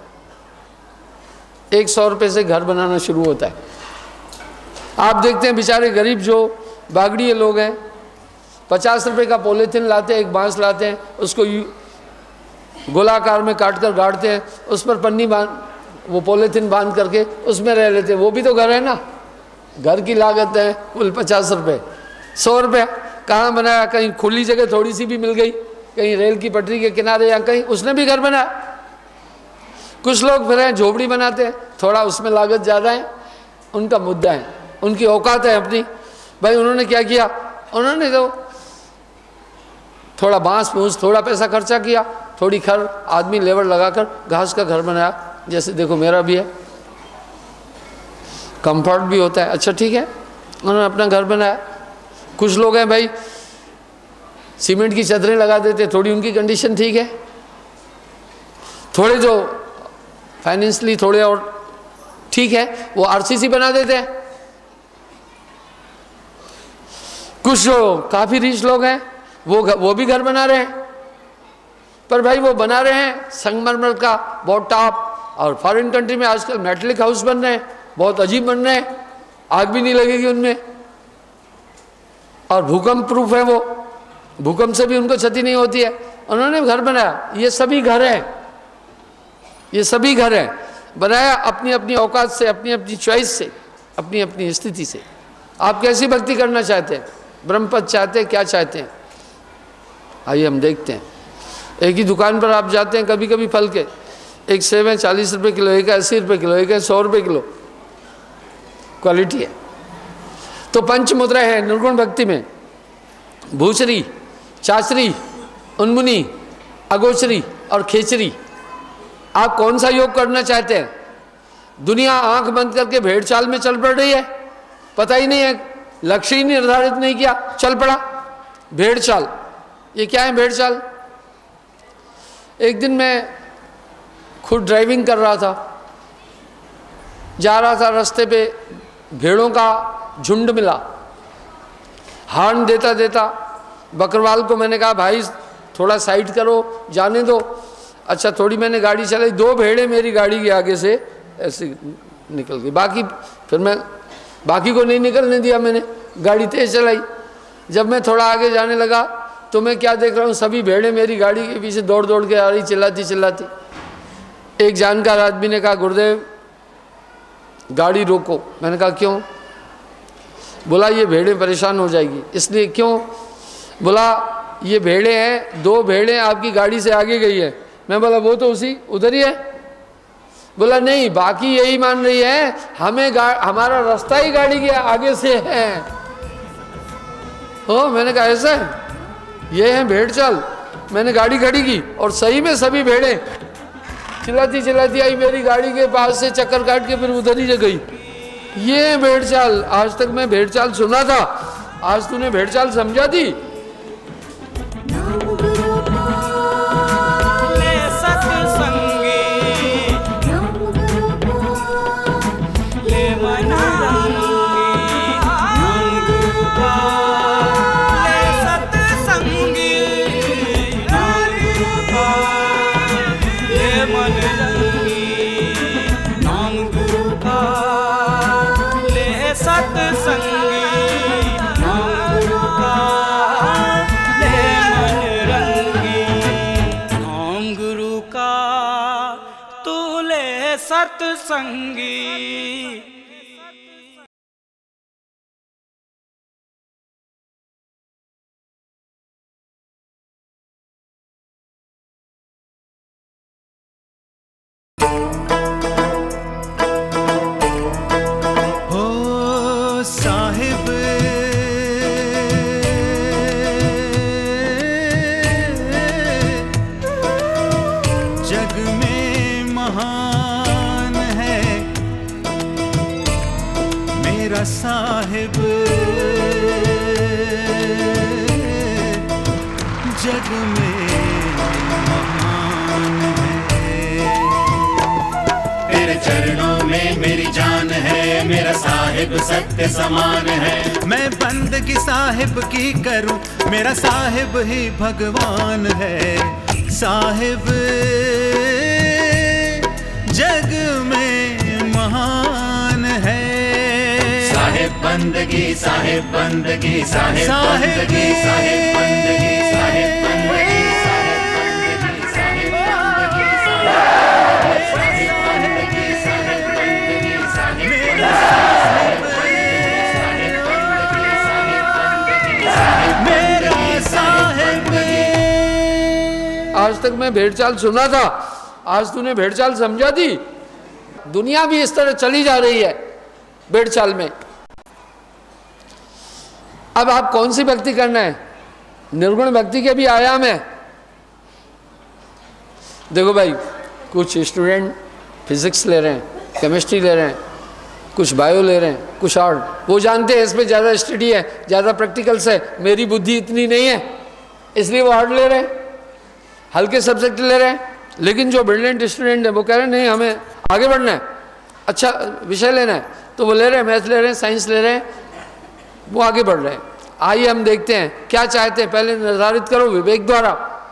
100 रुपये से घर बनाना शुरू होता है। आप देखते हैं बेचारे गरीब जो बागड़िए लोग हैं, 50 रुपये का पॉलीथिन लाते हैं, एक बांस लाते हैं, उसको गोलाकार में काट कर गाड़ते हैं, उस पर पन्नी बांध, वो पॉलीथिन बांध करके उसमें रह लेते हैं। वो भी तो घर है ना। घर की लागत है कुल 50 रुपये। 100 रुपये कहाँ बनाया? कहीं खुली जगह थोड़ी सी भी मिल गई, कहीं रेल की पटरी के किनारे या कहीं, उसने भी घर बनाया। कुछ लोग फिर हैं झोपड़ी बनाते हैं, थोड़ा उसमें लागत ज़्यादा है, उनका मुद्दा है, उनकी औकात है अपनी। भाई उन्होंने क्या किया? उन्होंने तो थोड़ा बांस फूस, थोड़ा पैसा खर्चा किया, थोड़ी खर आदमी लेबर लगाकर घास का घर बनाया। जैसे देखो मेरा भी है, कंफर्ट भी होता है। अच्छा ठीक है, उन्होंने अपना घर बनाया। कुछ लोग हैं भाई सीमेंट की चदरें लगा देते, थोड़ी उनकी कंडीशन ठीक है। थोड़े जो फाइनेंशियली थोड़े और ठीक है, वो RCC बना देते हैं। कुछ जो काफ़ी रिच लोग हैं वो भी घर बना रहे हैं, पर भाई वो बना रहे हैं संगमरमर का बहुत टॉप। और फॉरेन कंट्री में आजकल मेटलिक हाउस बन रहे हैं, बहुत अजीब बन रहे हैं, आग भी नहीं लगेगी उनमें, और भूकंप प्रूफ है वो, भूकंप से भी उनको क्षति नहीं होती है। उन्होंने घर बनाया। ये सभी घर हैं, ये सभी घर हैं, बनाया अपनी अपनी औकात से, अपनी अपनी चॉइस से, अपनी अपनी स्थिति से। आप कैसी भक्ति करना चाहते हैं? ब्रह्मपद चाहते हैं? क्या चाहते हैं? आइए हम देखते हैं। एक ही दुकान पर आप जाते हैं कभी कभी फल के, एक सेब है 40 रुपये किलो, एक है 80 रुपये किलो, एक है 100 रुपये किलो, क्वालिटी है। तो पंच मुद्रा है निर्गुण भक्ति में, भूचरी, चाचरी, उन्मुनी, अगोचरी और खेचरी। आप कौन सा योग करना चाहते हैं? दुनिया आंख बंद करके भेड़ चाल में चल पड़ रही है, पता ही नहीं है, लक्ष्य ही निर्धारित नहीं किया, चल पड़ा भेड़ चाल। ये क्या है भेड़ चाल? एक दिन मैं खुद ड्राइविंग कर रहा था, जा रहा था, रास्ते पे भेड़ों का झुंड मिला। हॉर्न देता देता बकरवाल को मैंने कहा भाई थोड़ा साइड करो, जाने दो। अच्छा थोड़ी मैंने गाड़ी चलाई, 2 भेड़ें मेरी गाड़ी के आगे से ऐसे निकल गई। बाकी फिर मैं बाकी को नहीं निकलने दिया, मैंने गाड़ी तेज चलाई। जब मैं थोड़ा आगे जाने लगा तो मैं क्या देख रहा हूँ, सभी भेड़ें मेरी गाड़ी के पीछे दौड़ दौड़ के आ रही, चिल्लाती चिल्लाती। एक जानकार आदमी ने कहा गुरुदेव गाड़ी रोको। मैंने कहा क्यों? बोला ये भेड़ें परेशान हो जाएगी। इसलिए क्यों? बोला ये भेड़ें हैं, 2 भेड़ें आपकी गाड़ी से आगे गई है। मैं बोला वो तो उसी उधर ही है। बोला नहीं, बाकी यही मान रही है हमें हमारा रास्ता ही गाड़ी के आगे से है। हो मैंने कहा ऐसा है, ये है भेड़ चाल। मैंने गाड़ी खड़ी की और सही में सभी भेड़ें चिल्लाती चिल्लाती आई मेरी गाड़ी के पास से, चक्कर काट के फिर उधर ही गई। ये भेड़ चाल, आज तक मैं भेड़ चाल सुना था, आज तूने भेड़ चाल समझा दी। सत्संगी साहिब जग में महान है। तेरे चरणों में मेरी जान है, मेरा साहिब सत्य समान है। मैं बंदगी साहिब की करूं, मेरा साहिब ही भगवान है। साहिब जग में महान है। साहिब बंदगी, साहिब बंदगी, साहिब बंदगी, साहिब बंदगी, साहिब बंदगी, साहिब बंदगी, साहिब बंदगी, साहिब बंदगी, साहिब बंदगी, साहिब मेरा साहिब। आज तक मैं भेड़चाल सुना था, आज तूने भेड़चाल समझा दी। दुनिया भी इस तरह चली जा रही है भेड़चाल में। अब आप कौन सी भक्ति करना है? निर्गुण भक्ति के भी आयाम है। देखो भाई, कुछ स्टूडेंट फिजिक्स ले रहे हैं, केमिस्ट्री ले रहे हैं, कुछ बायो ले रहे हैं, कुछ आर्ट। वो जानते हैं इसमें ज़्यादा स्टडी है, ज़्यादा प्रैक्टिकल्स है, मेरी बुद्धि इतनी नहीं है, इसलिए वो आर्ट ले रहे हैं, हल्के सब्जेक्ट ले रहे हैं। लेकिन जो ब्रिलियंट स्टूडेंट है वो कह रहे हैं नहीं, हमें आगे बढ़ना है, अच्छा विषय लेना है, तो वो ले रहे हैं, मैथ ले रहे हैं, साइंस ले रहे हैं, वो आगे बढ़ रहे हैं। आइए हम देखते हैं क्या चाहते हैं, पहले निर्धारित करो विवेक द्वारा।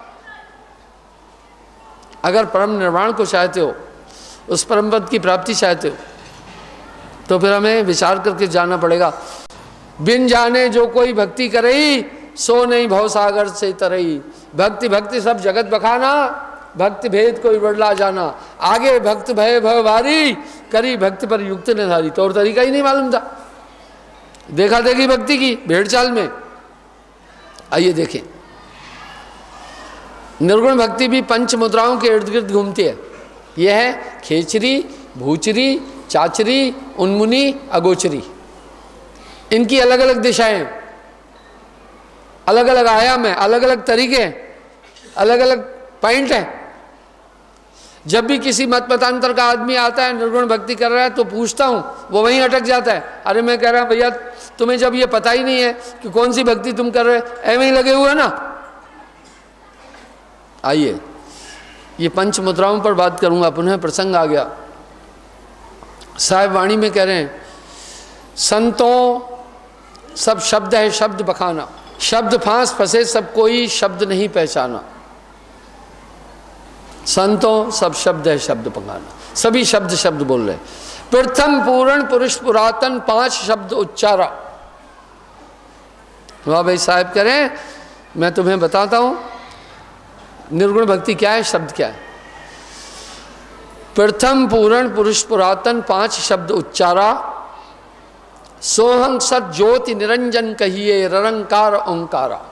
अगर परम निर्वाण को चाहते हो, उस परम पद की प्राप्ति चाहते हो, तो फिर हमें विचार करके जाना पड़ेगा। बिन जाने जो कोई भक्ति करई, सो नहीं भव सागर से तरई। भक्ति भक्ति सब जगत बखाना, भक्ति भेद कोई बदला जाना। आगे भक्त भय भव भारी, करी भक्ति पर युक्त निर्धारी। तो और तरीका ही नहीं मालूम था, देखा देखी भक्ति की भेड़चाल में। आइए देखें, निर्गुण भक्ति भी पंच मुद्राओं के इर्द गिर्द घूमती है। यह है खेचरी, भूचरी, चाचरी, उन्मुनी, अगोचरी। इनकी अलग अलग दिशाएं, अलग अलग आयाम है, अलग अलग तरीके हैं, अलग अलग पॉइंट हैं। जब भी किसी मत मतांतर का आदमी आता है, निर्गुण भक्ति कर रहा है, तो पूछता हूँ, वो वहीं अटक जाता है। अरे मैं कह रहा हूँ भैया, तुम्हें जब ये पता ही नहीं है कि कौन सी भक्ति तुम कर रहे हो, ऐਵੇਂ ही लगे हुए ना। आइए, ये पंच मुद्राओं पर बात करूंगा, पुनः प्रसंग आ गया। साहिब वाणी में कह रहे हैं, संतों सब शब्द है शब्द बखाना, शब्द फांस फंसे सब कोई शब्द नहीं पहचाना। संतों सब शब्द है शब्द बखाना, सभी शब्द शब्द बोल रहे। प्रथम पूर्ण पुरुष पुरातन, 5 शब्द उच्चारा। वाह भाई साहब कह रहे हैं, मैं तुम्हें बताता हूं निर्गुण भक्ति क्या है, शब्द क्या है। प्रथम पूर्ण पुरुष पुरातन, 5 शब्द उच्चारा। सोहं सत ज्योति निरंजन कहिए, ररंकार ओंकारा।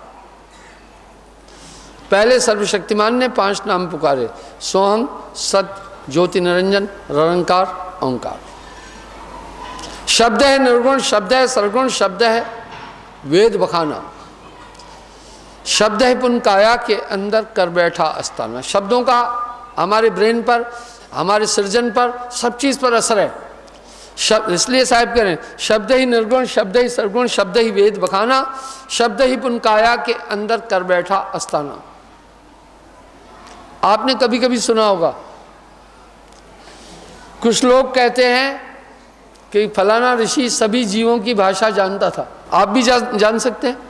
पहले सर्वशक्तिमान ने 5 नाम पुकारे, सोहं सत ज्योति निरंजन, ररंकार ओंकार। शब्द है निर्गुण, शब्द है सरगुण, शब्द है वेद बखाना, शब्द है पुन काया के अंदर कर बैठा अस्ताना। शब्दों का हमारे ब्रेन पर, हमारे सृजन पर, सब चीज पर असर है। शब्द, इसलिए साहब कह रहे हैं, शब्द ही निर्गुण, शब्द ही सरगुण, शब्द ही वेद बखाना, शब्द ही पुन काया के अंदर कर बैठा अस्ताना। आपने कभी कभी सुना होगा, कुछ लोग कहते हैं कि फलाना ऋषि सभी जीवों की भाषा जानता था। आप भी जान सकते हैं।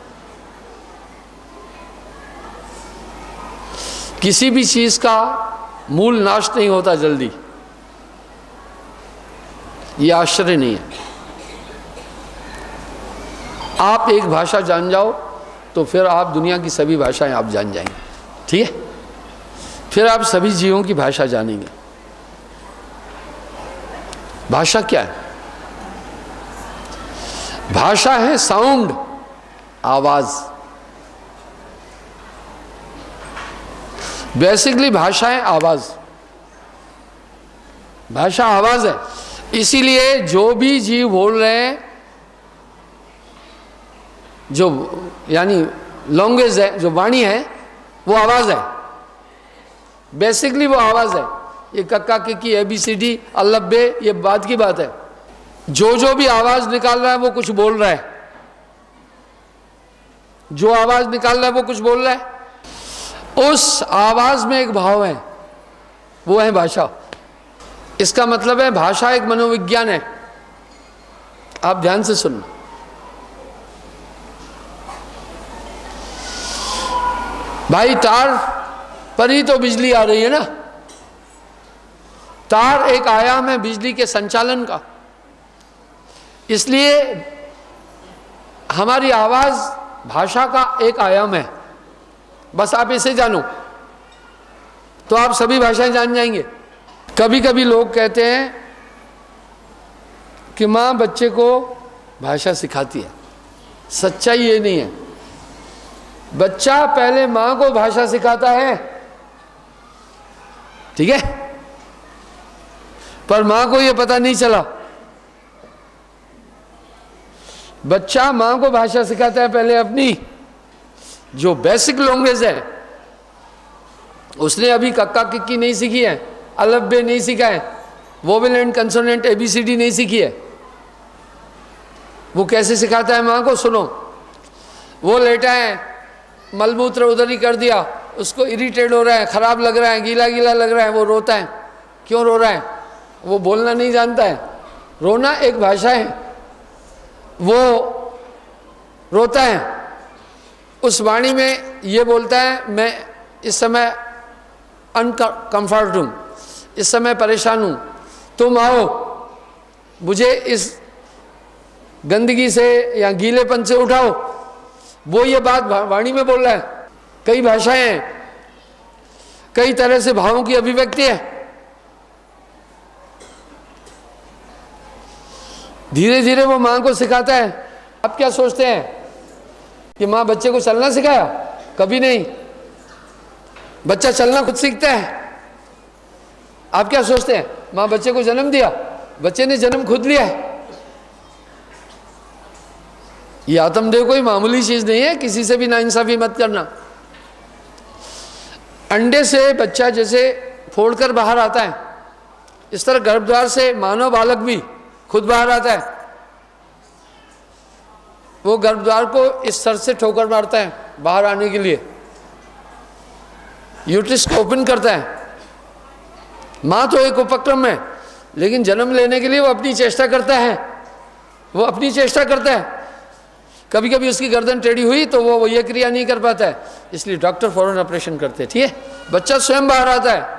किसी भी चीज का मूल नाश नहीं होता जल्दी, ये आश्चर्य नहीं है। आप एक भाषा जान जाओ तो फिर आप दुनिया की सभी भाषाएं आप जान जाएंगे, ठीक है। फिर आप सभी जीवों की भाषा जानेंगे। भाषा क्या है? भाषा है साउंड, आवाज। बेसिकली भाषा है आवाज, भाषा आवाज है। इसीलिए जो भी जीव बोल रहे हैं, जो यानी लैंग्वेज है, जो वाणी है, वो आवाज है। बेसिकली वो आवाज है। ये कक्का किकी ABCD अल्लब्बे, ये बात की बात है। जो भी आवाज निकाल रहा है वो कुछ बोल रहा है, जो आवाज निकाल रहा है वो कुछ बोल रहा है। उस आवाज में एक भाव है, वो है भाषा। इसका मतलब है भाषा एक मनोविज्ञान है। आप ध्यान से सुनना। भाई तार पर ही तो बिजली आ रही है ना। तार एक आयाम है बिजली के संचालन का, इसलिए हमारी आवाज भाषा का एक आयाम है। बस आप इसे जानो तो आप सभी भाषाएं जान जाएंगे। कभी कभी लोग कहते हैं कि माँ बच्चे को भाषा सिखाती है। सच्चाई ये नहीं है। बच्चा पहले माँ को भाषा सिखाता है, ठीक है, पर माँ को ये पता नहीं चला। बच्चा माँ को भाषा सिखाता है पहले अपनी जो बेसिक लैंग्वेज है। उसने अभी कक्का किक्की नहीं सीखी है, अलफ बे नहीं सीखा है, वोवेल एंड कंसोनेंट ABCD नहीं सीखी है। वो कैसे सिखाता है माँ को? सुनो। वो लेटा है, मलमूत्र उधर ही कर दिया, उसको इरिटेट हो रहा है, खराब लग रहा है, गीला गीला लग रहा है, वो रोता है। क्यों रो रहा है? वो बोलना नहीं जानता है। रोना एक भाषा है, वो रोता है। उस वाणी में ये बोलता है मैं इस समय अनकंफर्ट हूँ, इस समय परेशान हूँ, तुम आओ मुझे इस गंदगी से या गीलेपन से उठाओ। वो ये बात वाणी में बोल रहा है। कई भाषाएं हैं, कई तरह से भावों की अभिव्यक्ति है। धीरे धीरे वो माँ को सिखाता है। आप क्या सोचते हैं कि माँ बच्चे को चलना सिखाया? कभी नहीं। बच्चा चलना खुद सीखता है। आप क्या सोचते हैं माँ बच्चे को जन्म दिया? बच्चे ने जन्म खुद लिया है। ये आत्मदेव कोई मामूली चीज नहीं है, किसी से भी नाइंसाफी मत करना। अंडे से बच्चा जैसे फोड़कर बाहर आता है, इस तरह गर्भद्वार से मानव बालक भी खुद बाहर आता है। वो गर्भद्वार को इस सर से ठोकर मारता है बाहर आने के लिए, यूट्रस को ओपन करता है। माँ तो एक उपक्रम है, लेकिन जन्म लेने के लिए वो अपनी चेष्टा करता है। वो अपनी चेष्टा करता है। कभी कभी उसकी गर्दन टेढ़ी हुई तो वो ये क्रिया नहीं कर पाता है, इसलिए डॉक्टर फौरन ऑपरेशन करते हैं, ठीक है। बच्चा स्वयं बाहर आता है।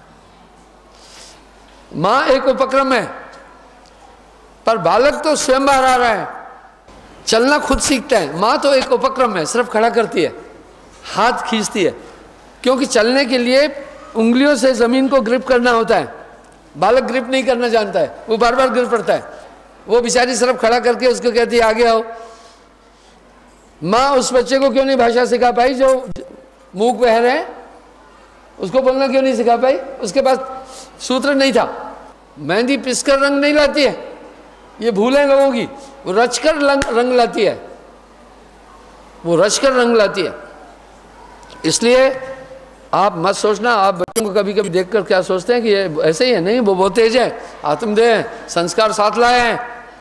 माँ एक उपक्रम है, पर बालक तो स्वयं बाहर आ रहा है। चलना खुद सीखता है। माँ तो एक उपक्रम है, सिर्फ खड़ा करती है, हाथ खींचती है, क्योंकि चलने के लिए उंगलियों से जमीन को ग्रिप करना होता है। बालक ग्रिप नहीं करना जानता है, वो बार बार गिर पड़ता है। वो बेचारी सिर्फ खड़ा करके उसको कहती है आगे आओ। माँ उस बच्चे को क्यों नहीं भाषा सिखा पाई जो मूक बहर है? उसको बोलना क्यों नहीं सिखा पाई? उसके पास सूत्र नहीं था। मेहंदी पिसकर रंग नहीं लाती है, ये भूल है लोगों की। वो रचकर रंग लाती है, वो रचकर रंग लाती है। इसलिए आप मत सोचना, आप बच्चों को कभी कभी देखकर क्या सोचते हैं कि ये ऐसे ही है। नहीं, वो बहुत तेज है, आत्मदेह है, संस्कार साथ लाए हैं।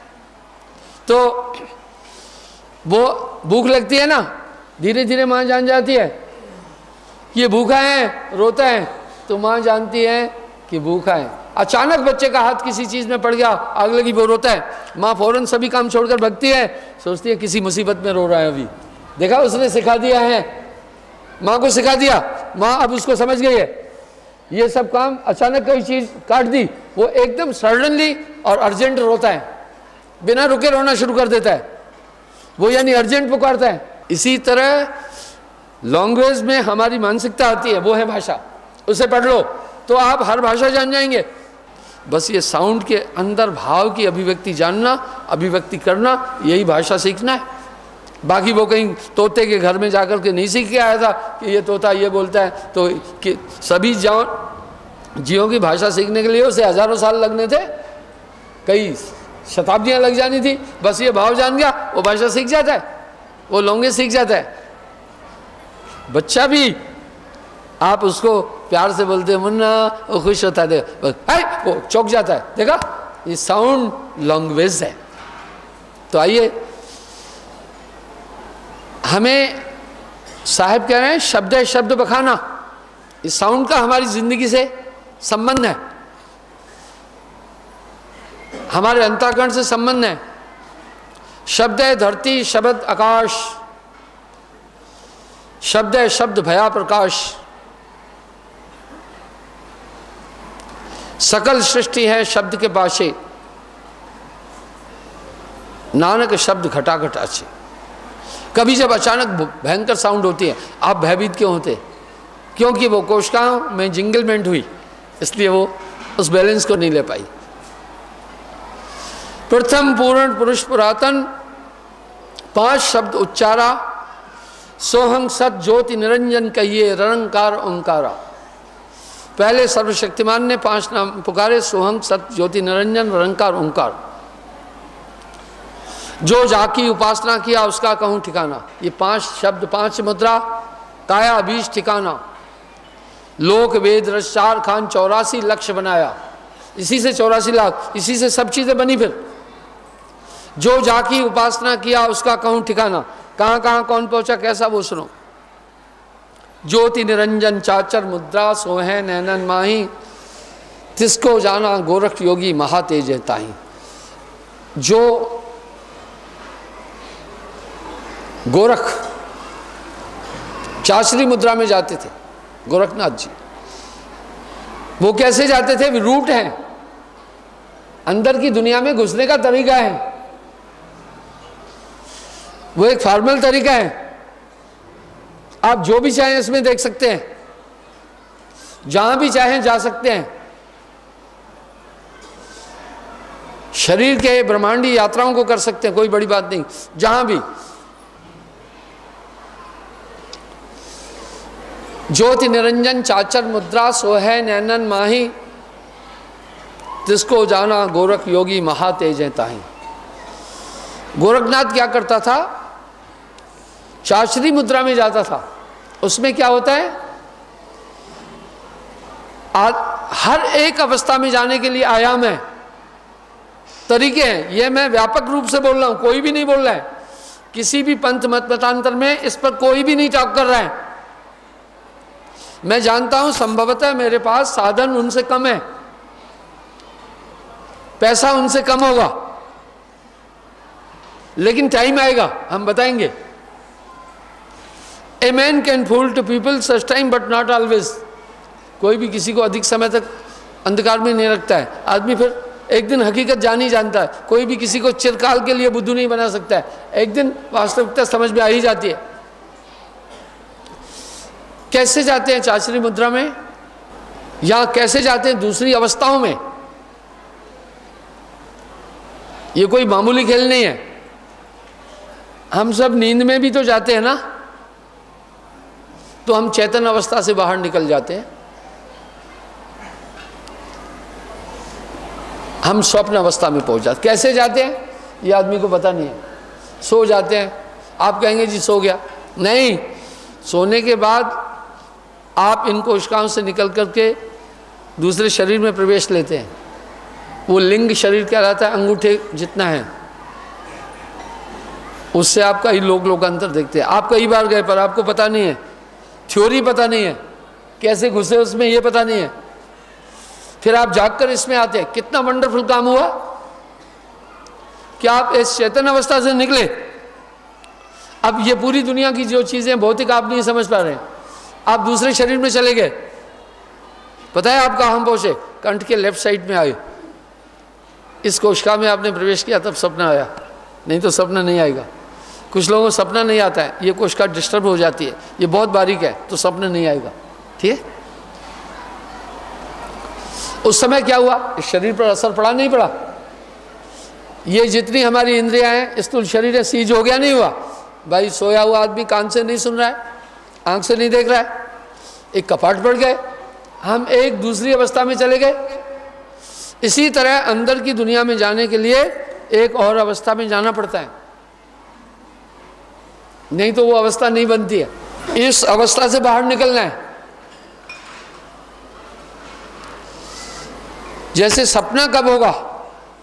तो वो भूख लगती है ना, धीरे धीरे माँ जान जाती है ये भूखा है, रोता है, तो माँ जानती है कि भूखा है। अचानक बच्चे का हाथ किसी चीज में पड़ गया, आग लगी, वो रोता है, माँ फौरन सभी काम छोड़कर भगती है, सोचती है किसी मुसीबत में रो रहा है अभी। देखा, उसने सिखा दिया है, माँ को सिखा दिया। माँ अब उसको समझ गई है। ये सब काम अचानक कोई चीज काट दी, वो एकदम सडनली और अर्जेंट रोता है, बिना रुके रोना शुरू कर देता है। वो यानी अर्जेंट पुकारता है। इसी तरह लैंग्वेज में हमारी मानसिकता आती है, वो है भाषा। उसे पढ़ लो तो आप हर भाषा जान जाएंगे। बस ये साउंड के अंदर भाव की अभिव्यक्ति जानना, अभिव्यक्ति करना, यही भाषा सीखना है। बाकी वो कहीं तोते के घर में जाकर के नहीं सीख के आया था कि ये तोता ये बोलता है। तो कि सभी जीवों की भाषा सीखने के लिए उसे हजारों साल लगने थे, कई शताब्दियां लग जानी थी। बस ये भाव जान गया, वो भाषा सीख जाता है, वो लैंग्वेज सीख जाता है। बच्चा भी आप उसको प्यार से बोलते हैं मुन्ना, वो खुश होता है, वो चौंक जाता है। देखा, ये साउंड लैंग्वेज है। तो आइए, हमें साहब कह रहे हैं शब्द है शब्द बखाना, इस साउंड का हमारी जिंदगी से संबंध है, हमारे अंतःकरण से संबंध है। शब्द है धरती, शब्द आकाश, शब्द है शब्द भया प्रकाश, सकल सृष्टि है शब्द के पाशे, नानक शब्द घटा घटाचे। कभी जब अचानक भयंकर साउंड होती है, आप भयभीत क्यों होते? क्योंकि वो कोशिकाओं में जिंगलमेंट हुई, इसलिए वो उस बैलेंस को नहीं ले पाई। प्रथम पूर्ण पुरुष पुरातन, 5 शब्द उच्चारा, सोहं सत ज्योति निरंजन कहिए, रंकार ओंकारा। पहले सर्वशक्तिमान ने 5 नाम पुकारे, सोहं सत ज्योति निरंजन रंकार ओंकार। जो जाकी उपासना किया उसका कहूँ ठिकाना। ये 5 शब्द, 5 मुद्रा, काया बीज ठिकाना, लोक वेद रस 4 खान 84 लक्ष्य बनाया, इसी से 84 लाख, इसी से सब चीजें बनी। फिर जो जाकी उपासना किया उसका कहूँ ठिकाना, कहाँ कहाँ कौन पहुंचा कैसा वो सुनो। ज्योति निरंजन चाचर मुद्रा, सोहे नैनन माही, तिसको जाना गोरख योगी महातेज है ताही। जो गोरख चाचरी मुद्रा में जाते थे, गोरखनाथ जी, वो कैसे जाते थे? रूट है, अंदर की दुनिया में घुसने का तरीका है, वो एक फॉर्मल तरीका है। आप जो भी चाहें इसमें देख सकते हैं, जहां भी चाहें जा सकते हैं। शरीर के ब्रह्मांडी यात्राओं को कर सकते हैं, कोई बड़ी बात नहीं, जहां भी। ज्योति निरंजन चाचर मुद्रा, सोहे नैनन माही, जिसको जाना गोरख योगी महातेज है ताही। गोरखनाथ क्या करता था? चाचरी मुद्रा में जाता था। उसमें क्या होता है? हर एक अवस्था में जाने के लिए आयाम है, तरीके हैं। ये मैं व्यापक रूप से बोल रहा हूं, कोई भी नहीं बोल रहा है। किसी भी पंथ मत मतांतर में इस पर कोई भी नहीं टॉक कर रहा है। मैं जानता हूं संभवतः मेरे पास साधन उनसे कम है, पैसा उनसे कम होगा, लेकिन टाइम आएगा, हम बताएंगे। A man can fool to people such time but not always. कोई भी किसी को अधिक समय तक अंधकार में नहीं रखता है। आदमी फिर एक दिन हकीकत जान ही जानता है। कोई भी किसी को चिरकाल के लिए बुद्धू नहीं बना सकता है। एक दिन वास्तविकता समझ में आ ही जाती है। कैसे जाते हैं चाचरी मुद्रा में, या कैसे जाते हैं दूसरी अवस्थाओं में? ये कोई मामूली खेल नहीं है। हम सब नींद में भी तो जाते हैं ना, तो हम चेतन अवस्था से बाहर निकल जाते हैं, हम स्वप्न अवस्था में पहुंच जाते। कैसे जाते हैं ये आदमी को पता नहीं है। सो जाते हैं, आप कहेंगे जी सो गया, नहीं। सोने के बाद आप इन कोशिकाओं से निकल करके दूसरे शरीर में प्रवेश लेते हैं। वो लिंग शरीर कहलाता है, अंगूठे जितना है, उससे आप कई लोकांतर देखते हैं। आप कई बार गए पर आपको पता नहीं है, थ्योरी पता नहीं है, कैसे घुसे उसमें ये पता नहीं है। फिर आप जागकर इसमें आते हैं। कितना वंडरफुल काम हुआ कि आप इस चेतन अवस्था से निकले। अब ये पूरी दुनिया की जो चीजें भौतिक आप नहीं समझ पा रहे हैं, आप दूसरे शरीर में चले गए। पता है आप कहाँ हम पहुंचे? कंठ के लेफ्ट साइड में आए। इस कोशिका में आपने प्रवेश किया तब सपना आया, नहीं तो सपना नहीं आएगा। कुछ लोगों को सपना नहीं आता है, ये कोशिका डिस्टर्ब हो जाती है, ये बहुत बारीक है, तो सपना नहीं आएगा। ठीक है? उस समय क्या हुआ? इस शरीर पर असर पड़ा नहीं पड़ा? ये जितनी हमारी इंद्रियां हैं, स्थूल शरीर है, सीज हो गया नहीं हुआ? भाई सोया हुआ आदमी कान से नहीं सुन रहा है, आंख से नहीं देख रहा है, एक कपाट पड़ गए, हम एक दूसरी अवस्था में चले गए। इसी तरह अंदर की दुनिया में जाने के लिए एक और अवस्था में जाना पड़ता है, नहीं तो वो अवस्था नहीं बनती है। इस अवस्था से बाहर निकलना है। जैसे सपना कब होगा?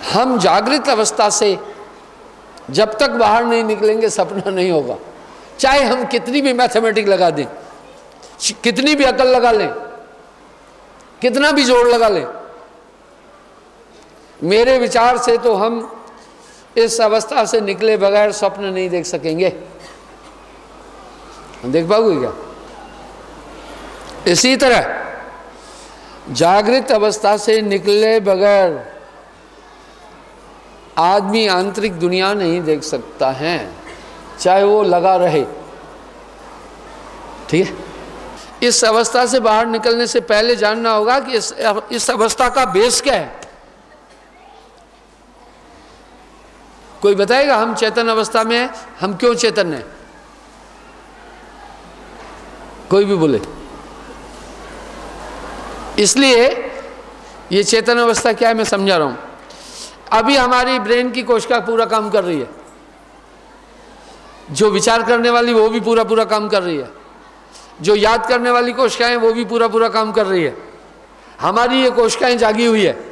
हम जागृत अवस्था से जब तक बाहर नहीं निकलेंगे सपना नहीं होगा। चाहे हम कितनी भी मैथमेटिक लगा दें, कितनी भी अकल लगा लें, कितना भी जोड़ लगा लें, मेरे विचार से तो हम इस अवस्था से निकले बगैर स्वप्न नहीं देख सकेंगे। देख पाओगे क्या? इसी तरह जागृत अवस्था से निकले बगैर आदमी आंतरिक दुनिया नहीं देख सकता है, चाहे वो लगा रहे। ठीक है? इस अवस्था से बाहर निकलने से पहले जानना होगा कि इस अवस्था का बेस क्या है। कोई बताएगा हम चेतन अवस्था में हैं, हम क्यों चेतन हैं? कोई भी बोले। इसलिए ये चेतन अवस्था क्या है मैं समझा रहा हूं। अभी हमारी ब्रेन की कोशिका पूरा काम कर रही है, जो विचार करने वाली वो भी पूरा काम कर रही है, जो याद करने वाली कोशिकाएं वो भी पूरा काम कर रही है। हमारी ये कोशिकाएं जागी हुई है,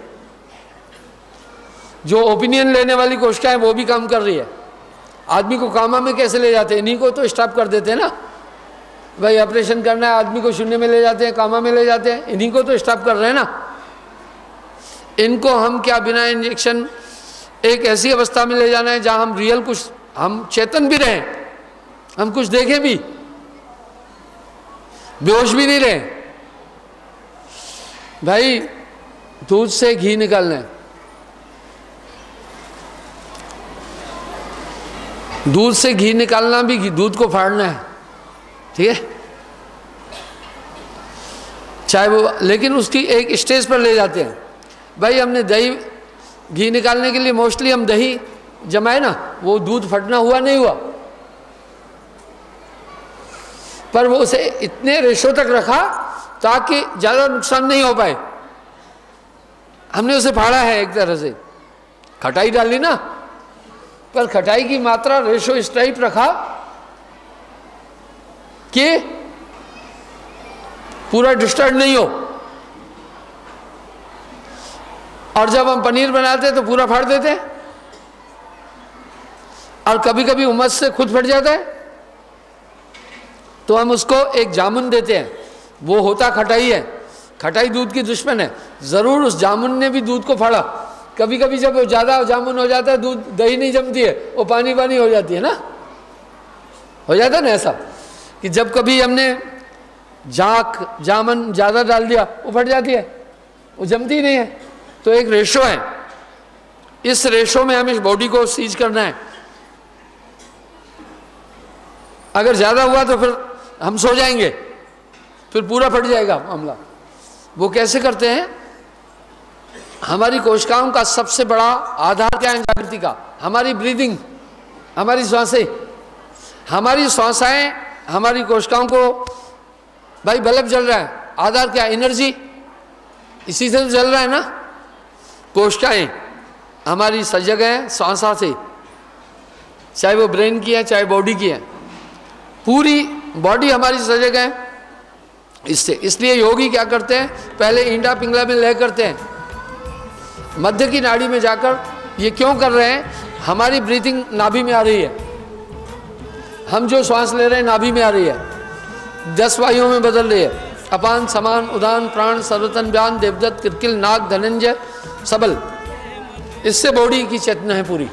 जो ओपिनियन लेने वाली कोशिकाएं वो भी काम कर रही है। आदमी को कामा में कैसे ले जाते हैं? इन्हीं को तो स्टॉप कर देते हैं ना भाई, ऑपरेशन करना है आदमी को शून्य में ले जाते हैं, कामा में ले जाते हैं, इन्हीं को तो स्टॉप कर रहे हैं ना। इनको हम क्या बिना इंजेक्शन एक ऐसी अवस्था में ले जाना है जहां हम रियल कुछ, हम चेतन भी रहें, हम कुछ देखें भी, बेहोश भी नहीं रहे। भाई दूध से घी निकालना है, दूध से घी निकालना भी दूध को फाड़ना है। ठीक है? चाहे वो, लेकिन उसकी एक स्टेज पर ले जाते हैं। भाई हमने दही घी निकालने के लिए मोस्टली हम दही जमाए ना, वो दूध फटना हुआ नहीं हुआ, पर वो उसे इतने रेशो तक रखा ताकि ज़्यादा नुकसान नहीं हो पाए। हमने उसे फाड़ा है एक तरह से, खटाई डाली ना, पर खटाई की मात्रा रेशो इस टाइप रखा कि पूरा डिस्टर्ब नहीं हो। और जब हम पनीर बनाते तो पूरा फाड़ देते हैं, और कभी कभी उम्मत से खुद फट जाता है तो हम उसको एक जामुन देते हैं। वो होता खटाई है, खटाई दूध की दुश्मन है। ज़रूर उस जामुन ने भी दूध को फाड़ा। कभी कभी जब ज़्यादा जामुन हो जाता है, दूध दही नहीं जमती है, वो पानी पानी हो जाती है ना, हो जाता है ना ऐसा कि जब कभी हमने जामुन ज़्यादा डाल दिया वो फट जाती है, वो जमती नहीं है। तो एक रेशो है, इस रेशो में हमें बॉडी को सीज करना है। अगर ज़्यादा हुआ तो फिर हम सो जाएंगे, फिर पूरा फट जाएगा मामला। वो कैसे करते हैं? हमारी कोशिकाओं का सबसे बड़ा आधार क्या है जागृति का? हमारी ब्रीदिंग, हमारी श्वासें। हमारी श्वासें हमारी कोशिकाओं को, भाई बल्ब जल रहा है, आधार क्या? एनर्जी, इसी से तो जल रहा है ना। कोशिकाएं हमारी सजग हैं श्वासा से, चाहे वो ब्रेन की है चाहे बॉडी की है, पूरी बॉडी हमारी सजग है इससे। इसलिए योगी क्या करते हैं? पहले ईंडा पिंगला में लय करते हैं, मध्य की नाड़ी में जाकर। ये क्यों कर रहे हैं? हमारी ब्रीथिंग नाभि में आ रही है, हम जो श्वास ले रहे हैं नाभि में आ रही है, 10 वायुओं में बदल रही है। अपान समान उदान प्राण सर्वतन व्यान देवदत्त किरकिल नाग धनंजय सबल। इससे बॉडी की चेतना है पूरी।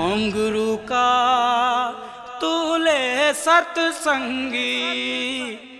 सत्संगी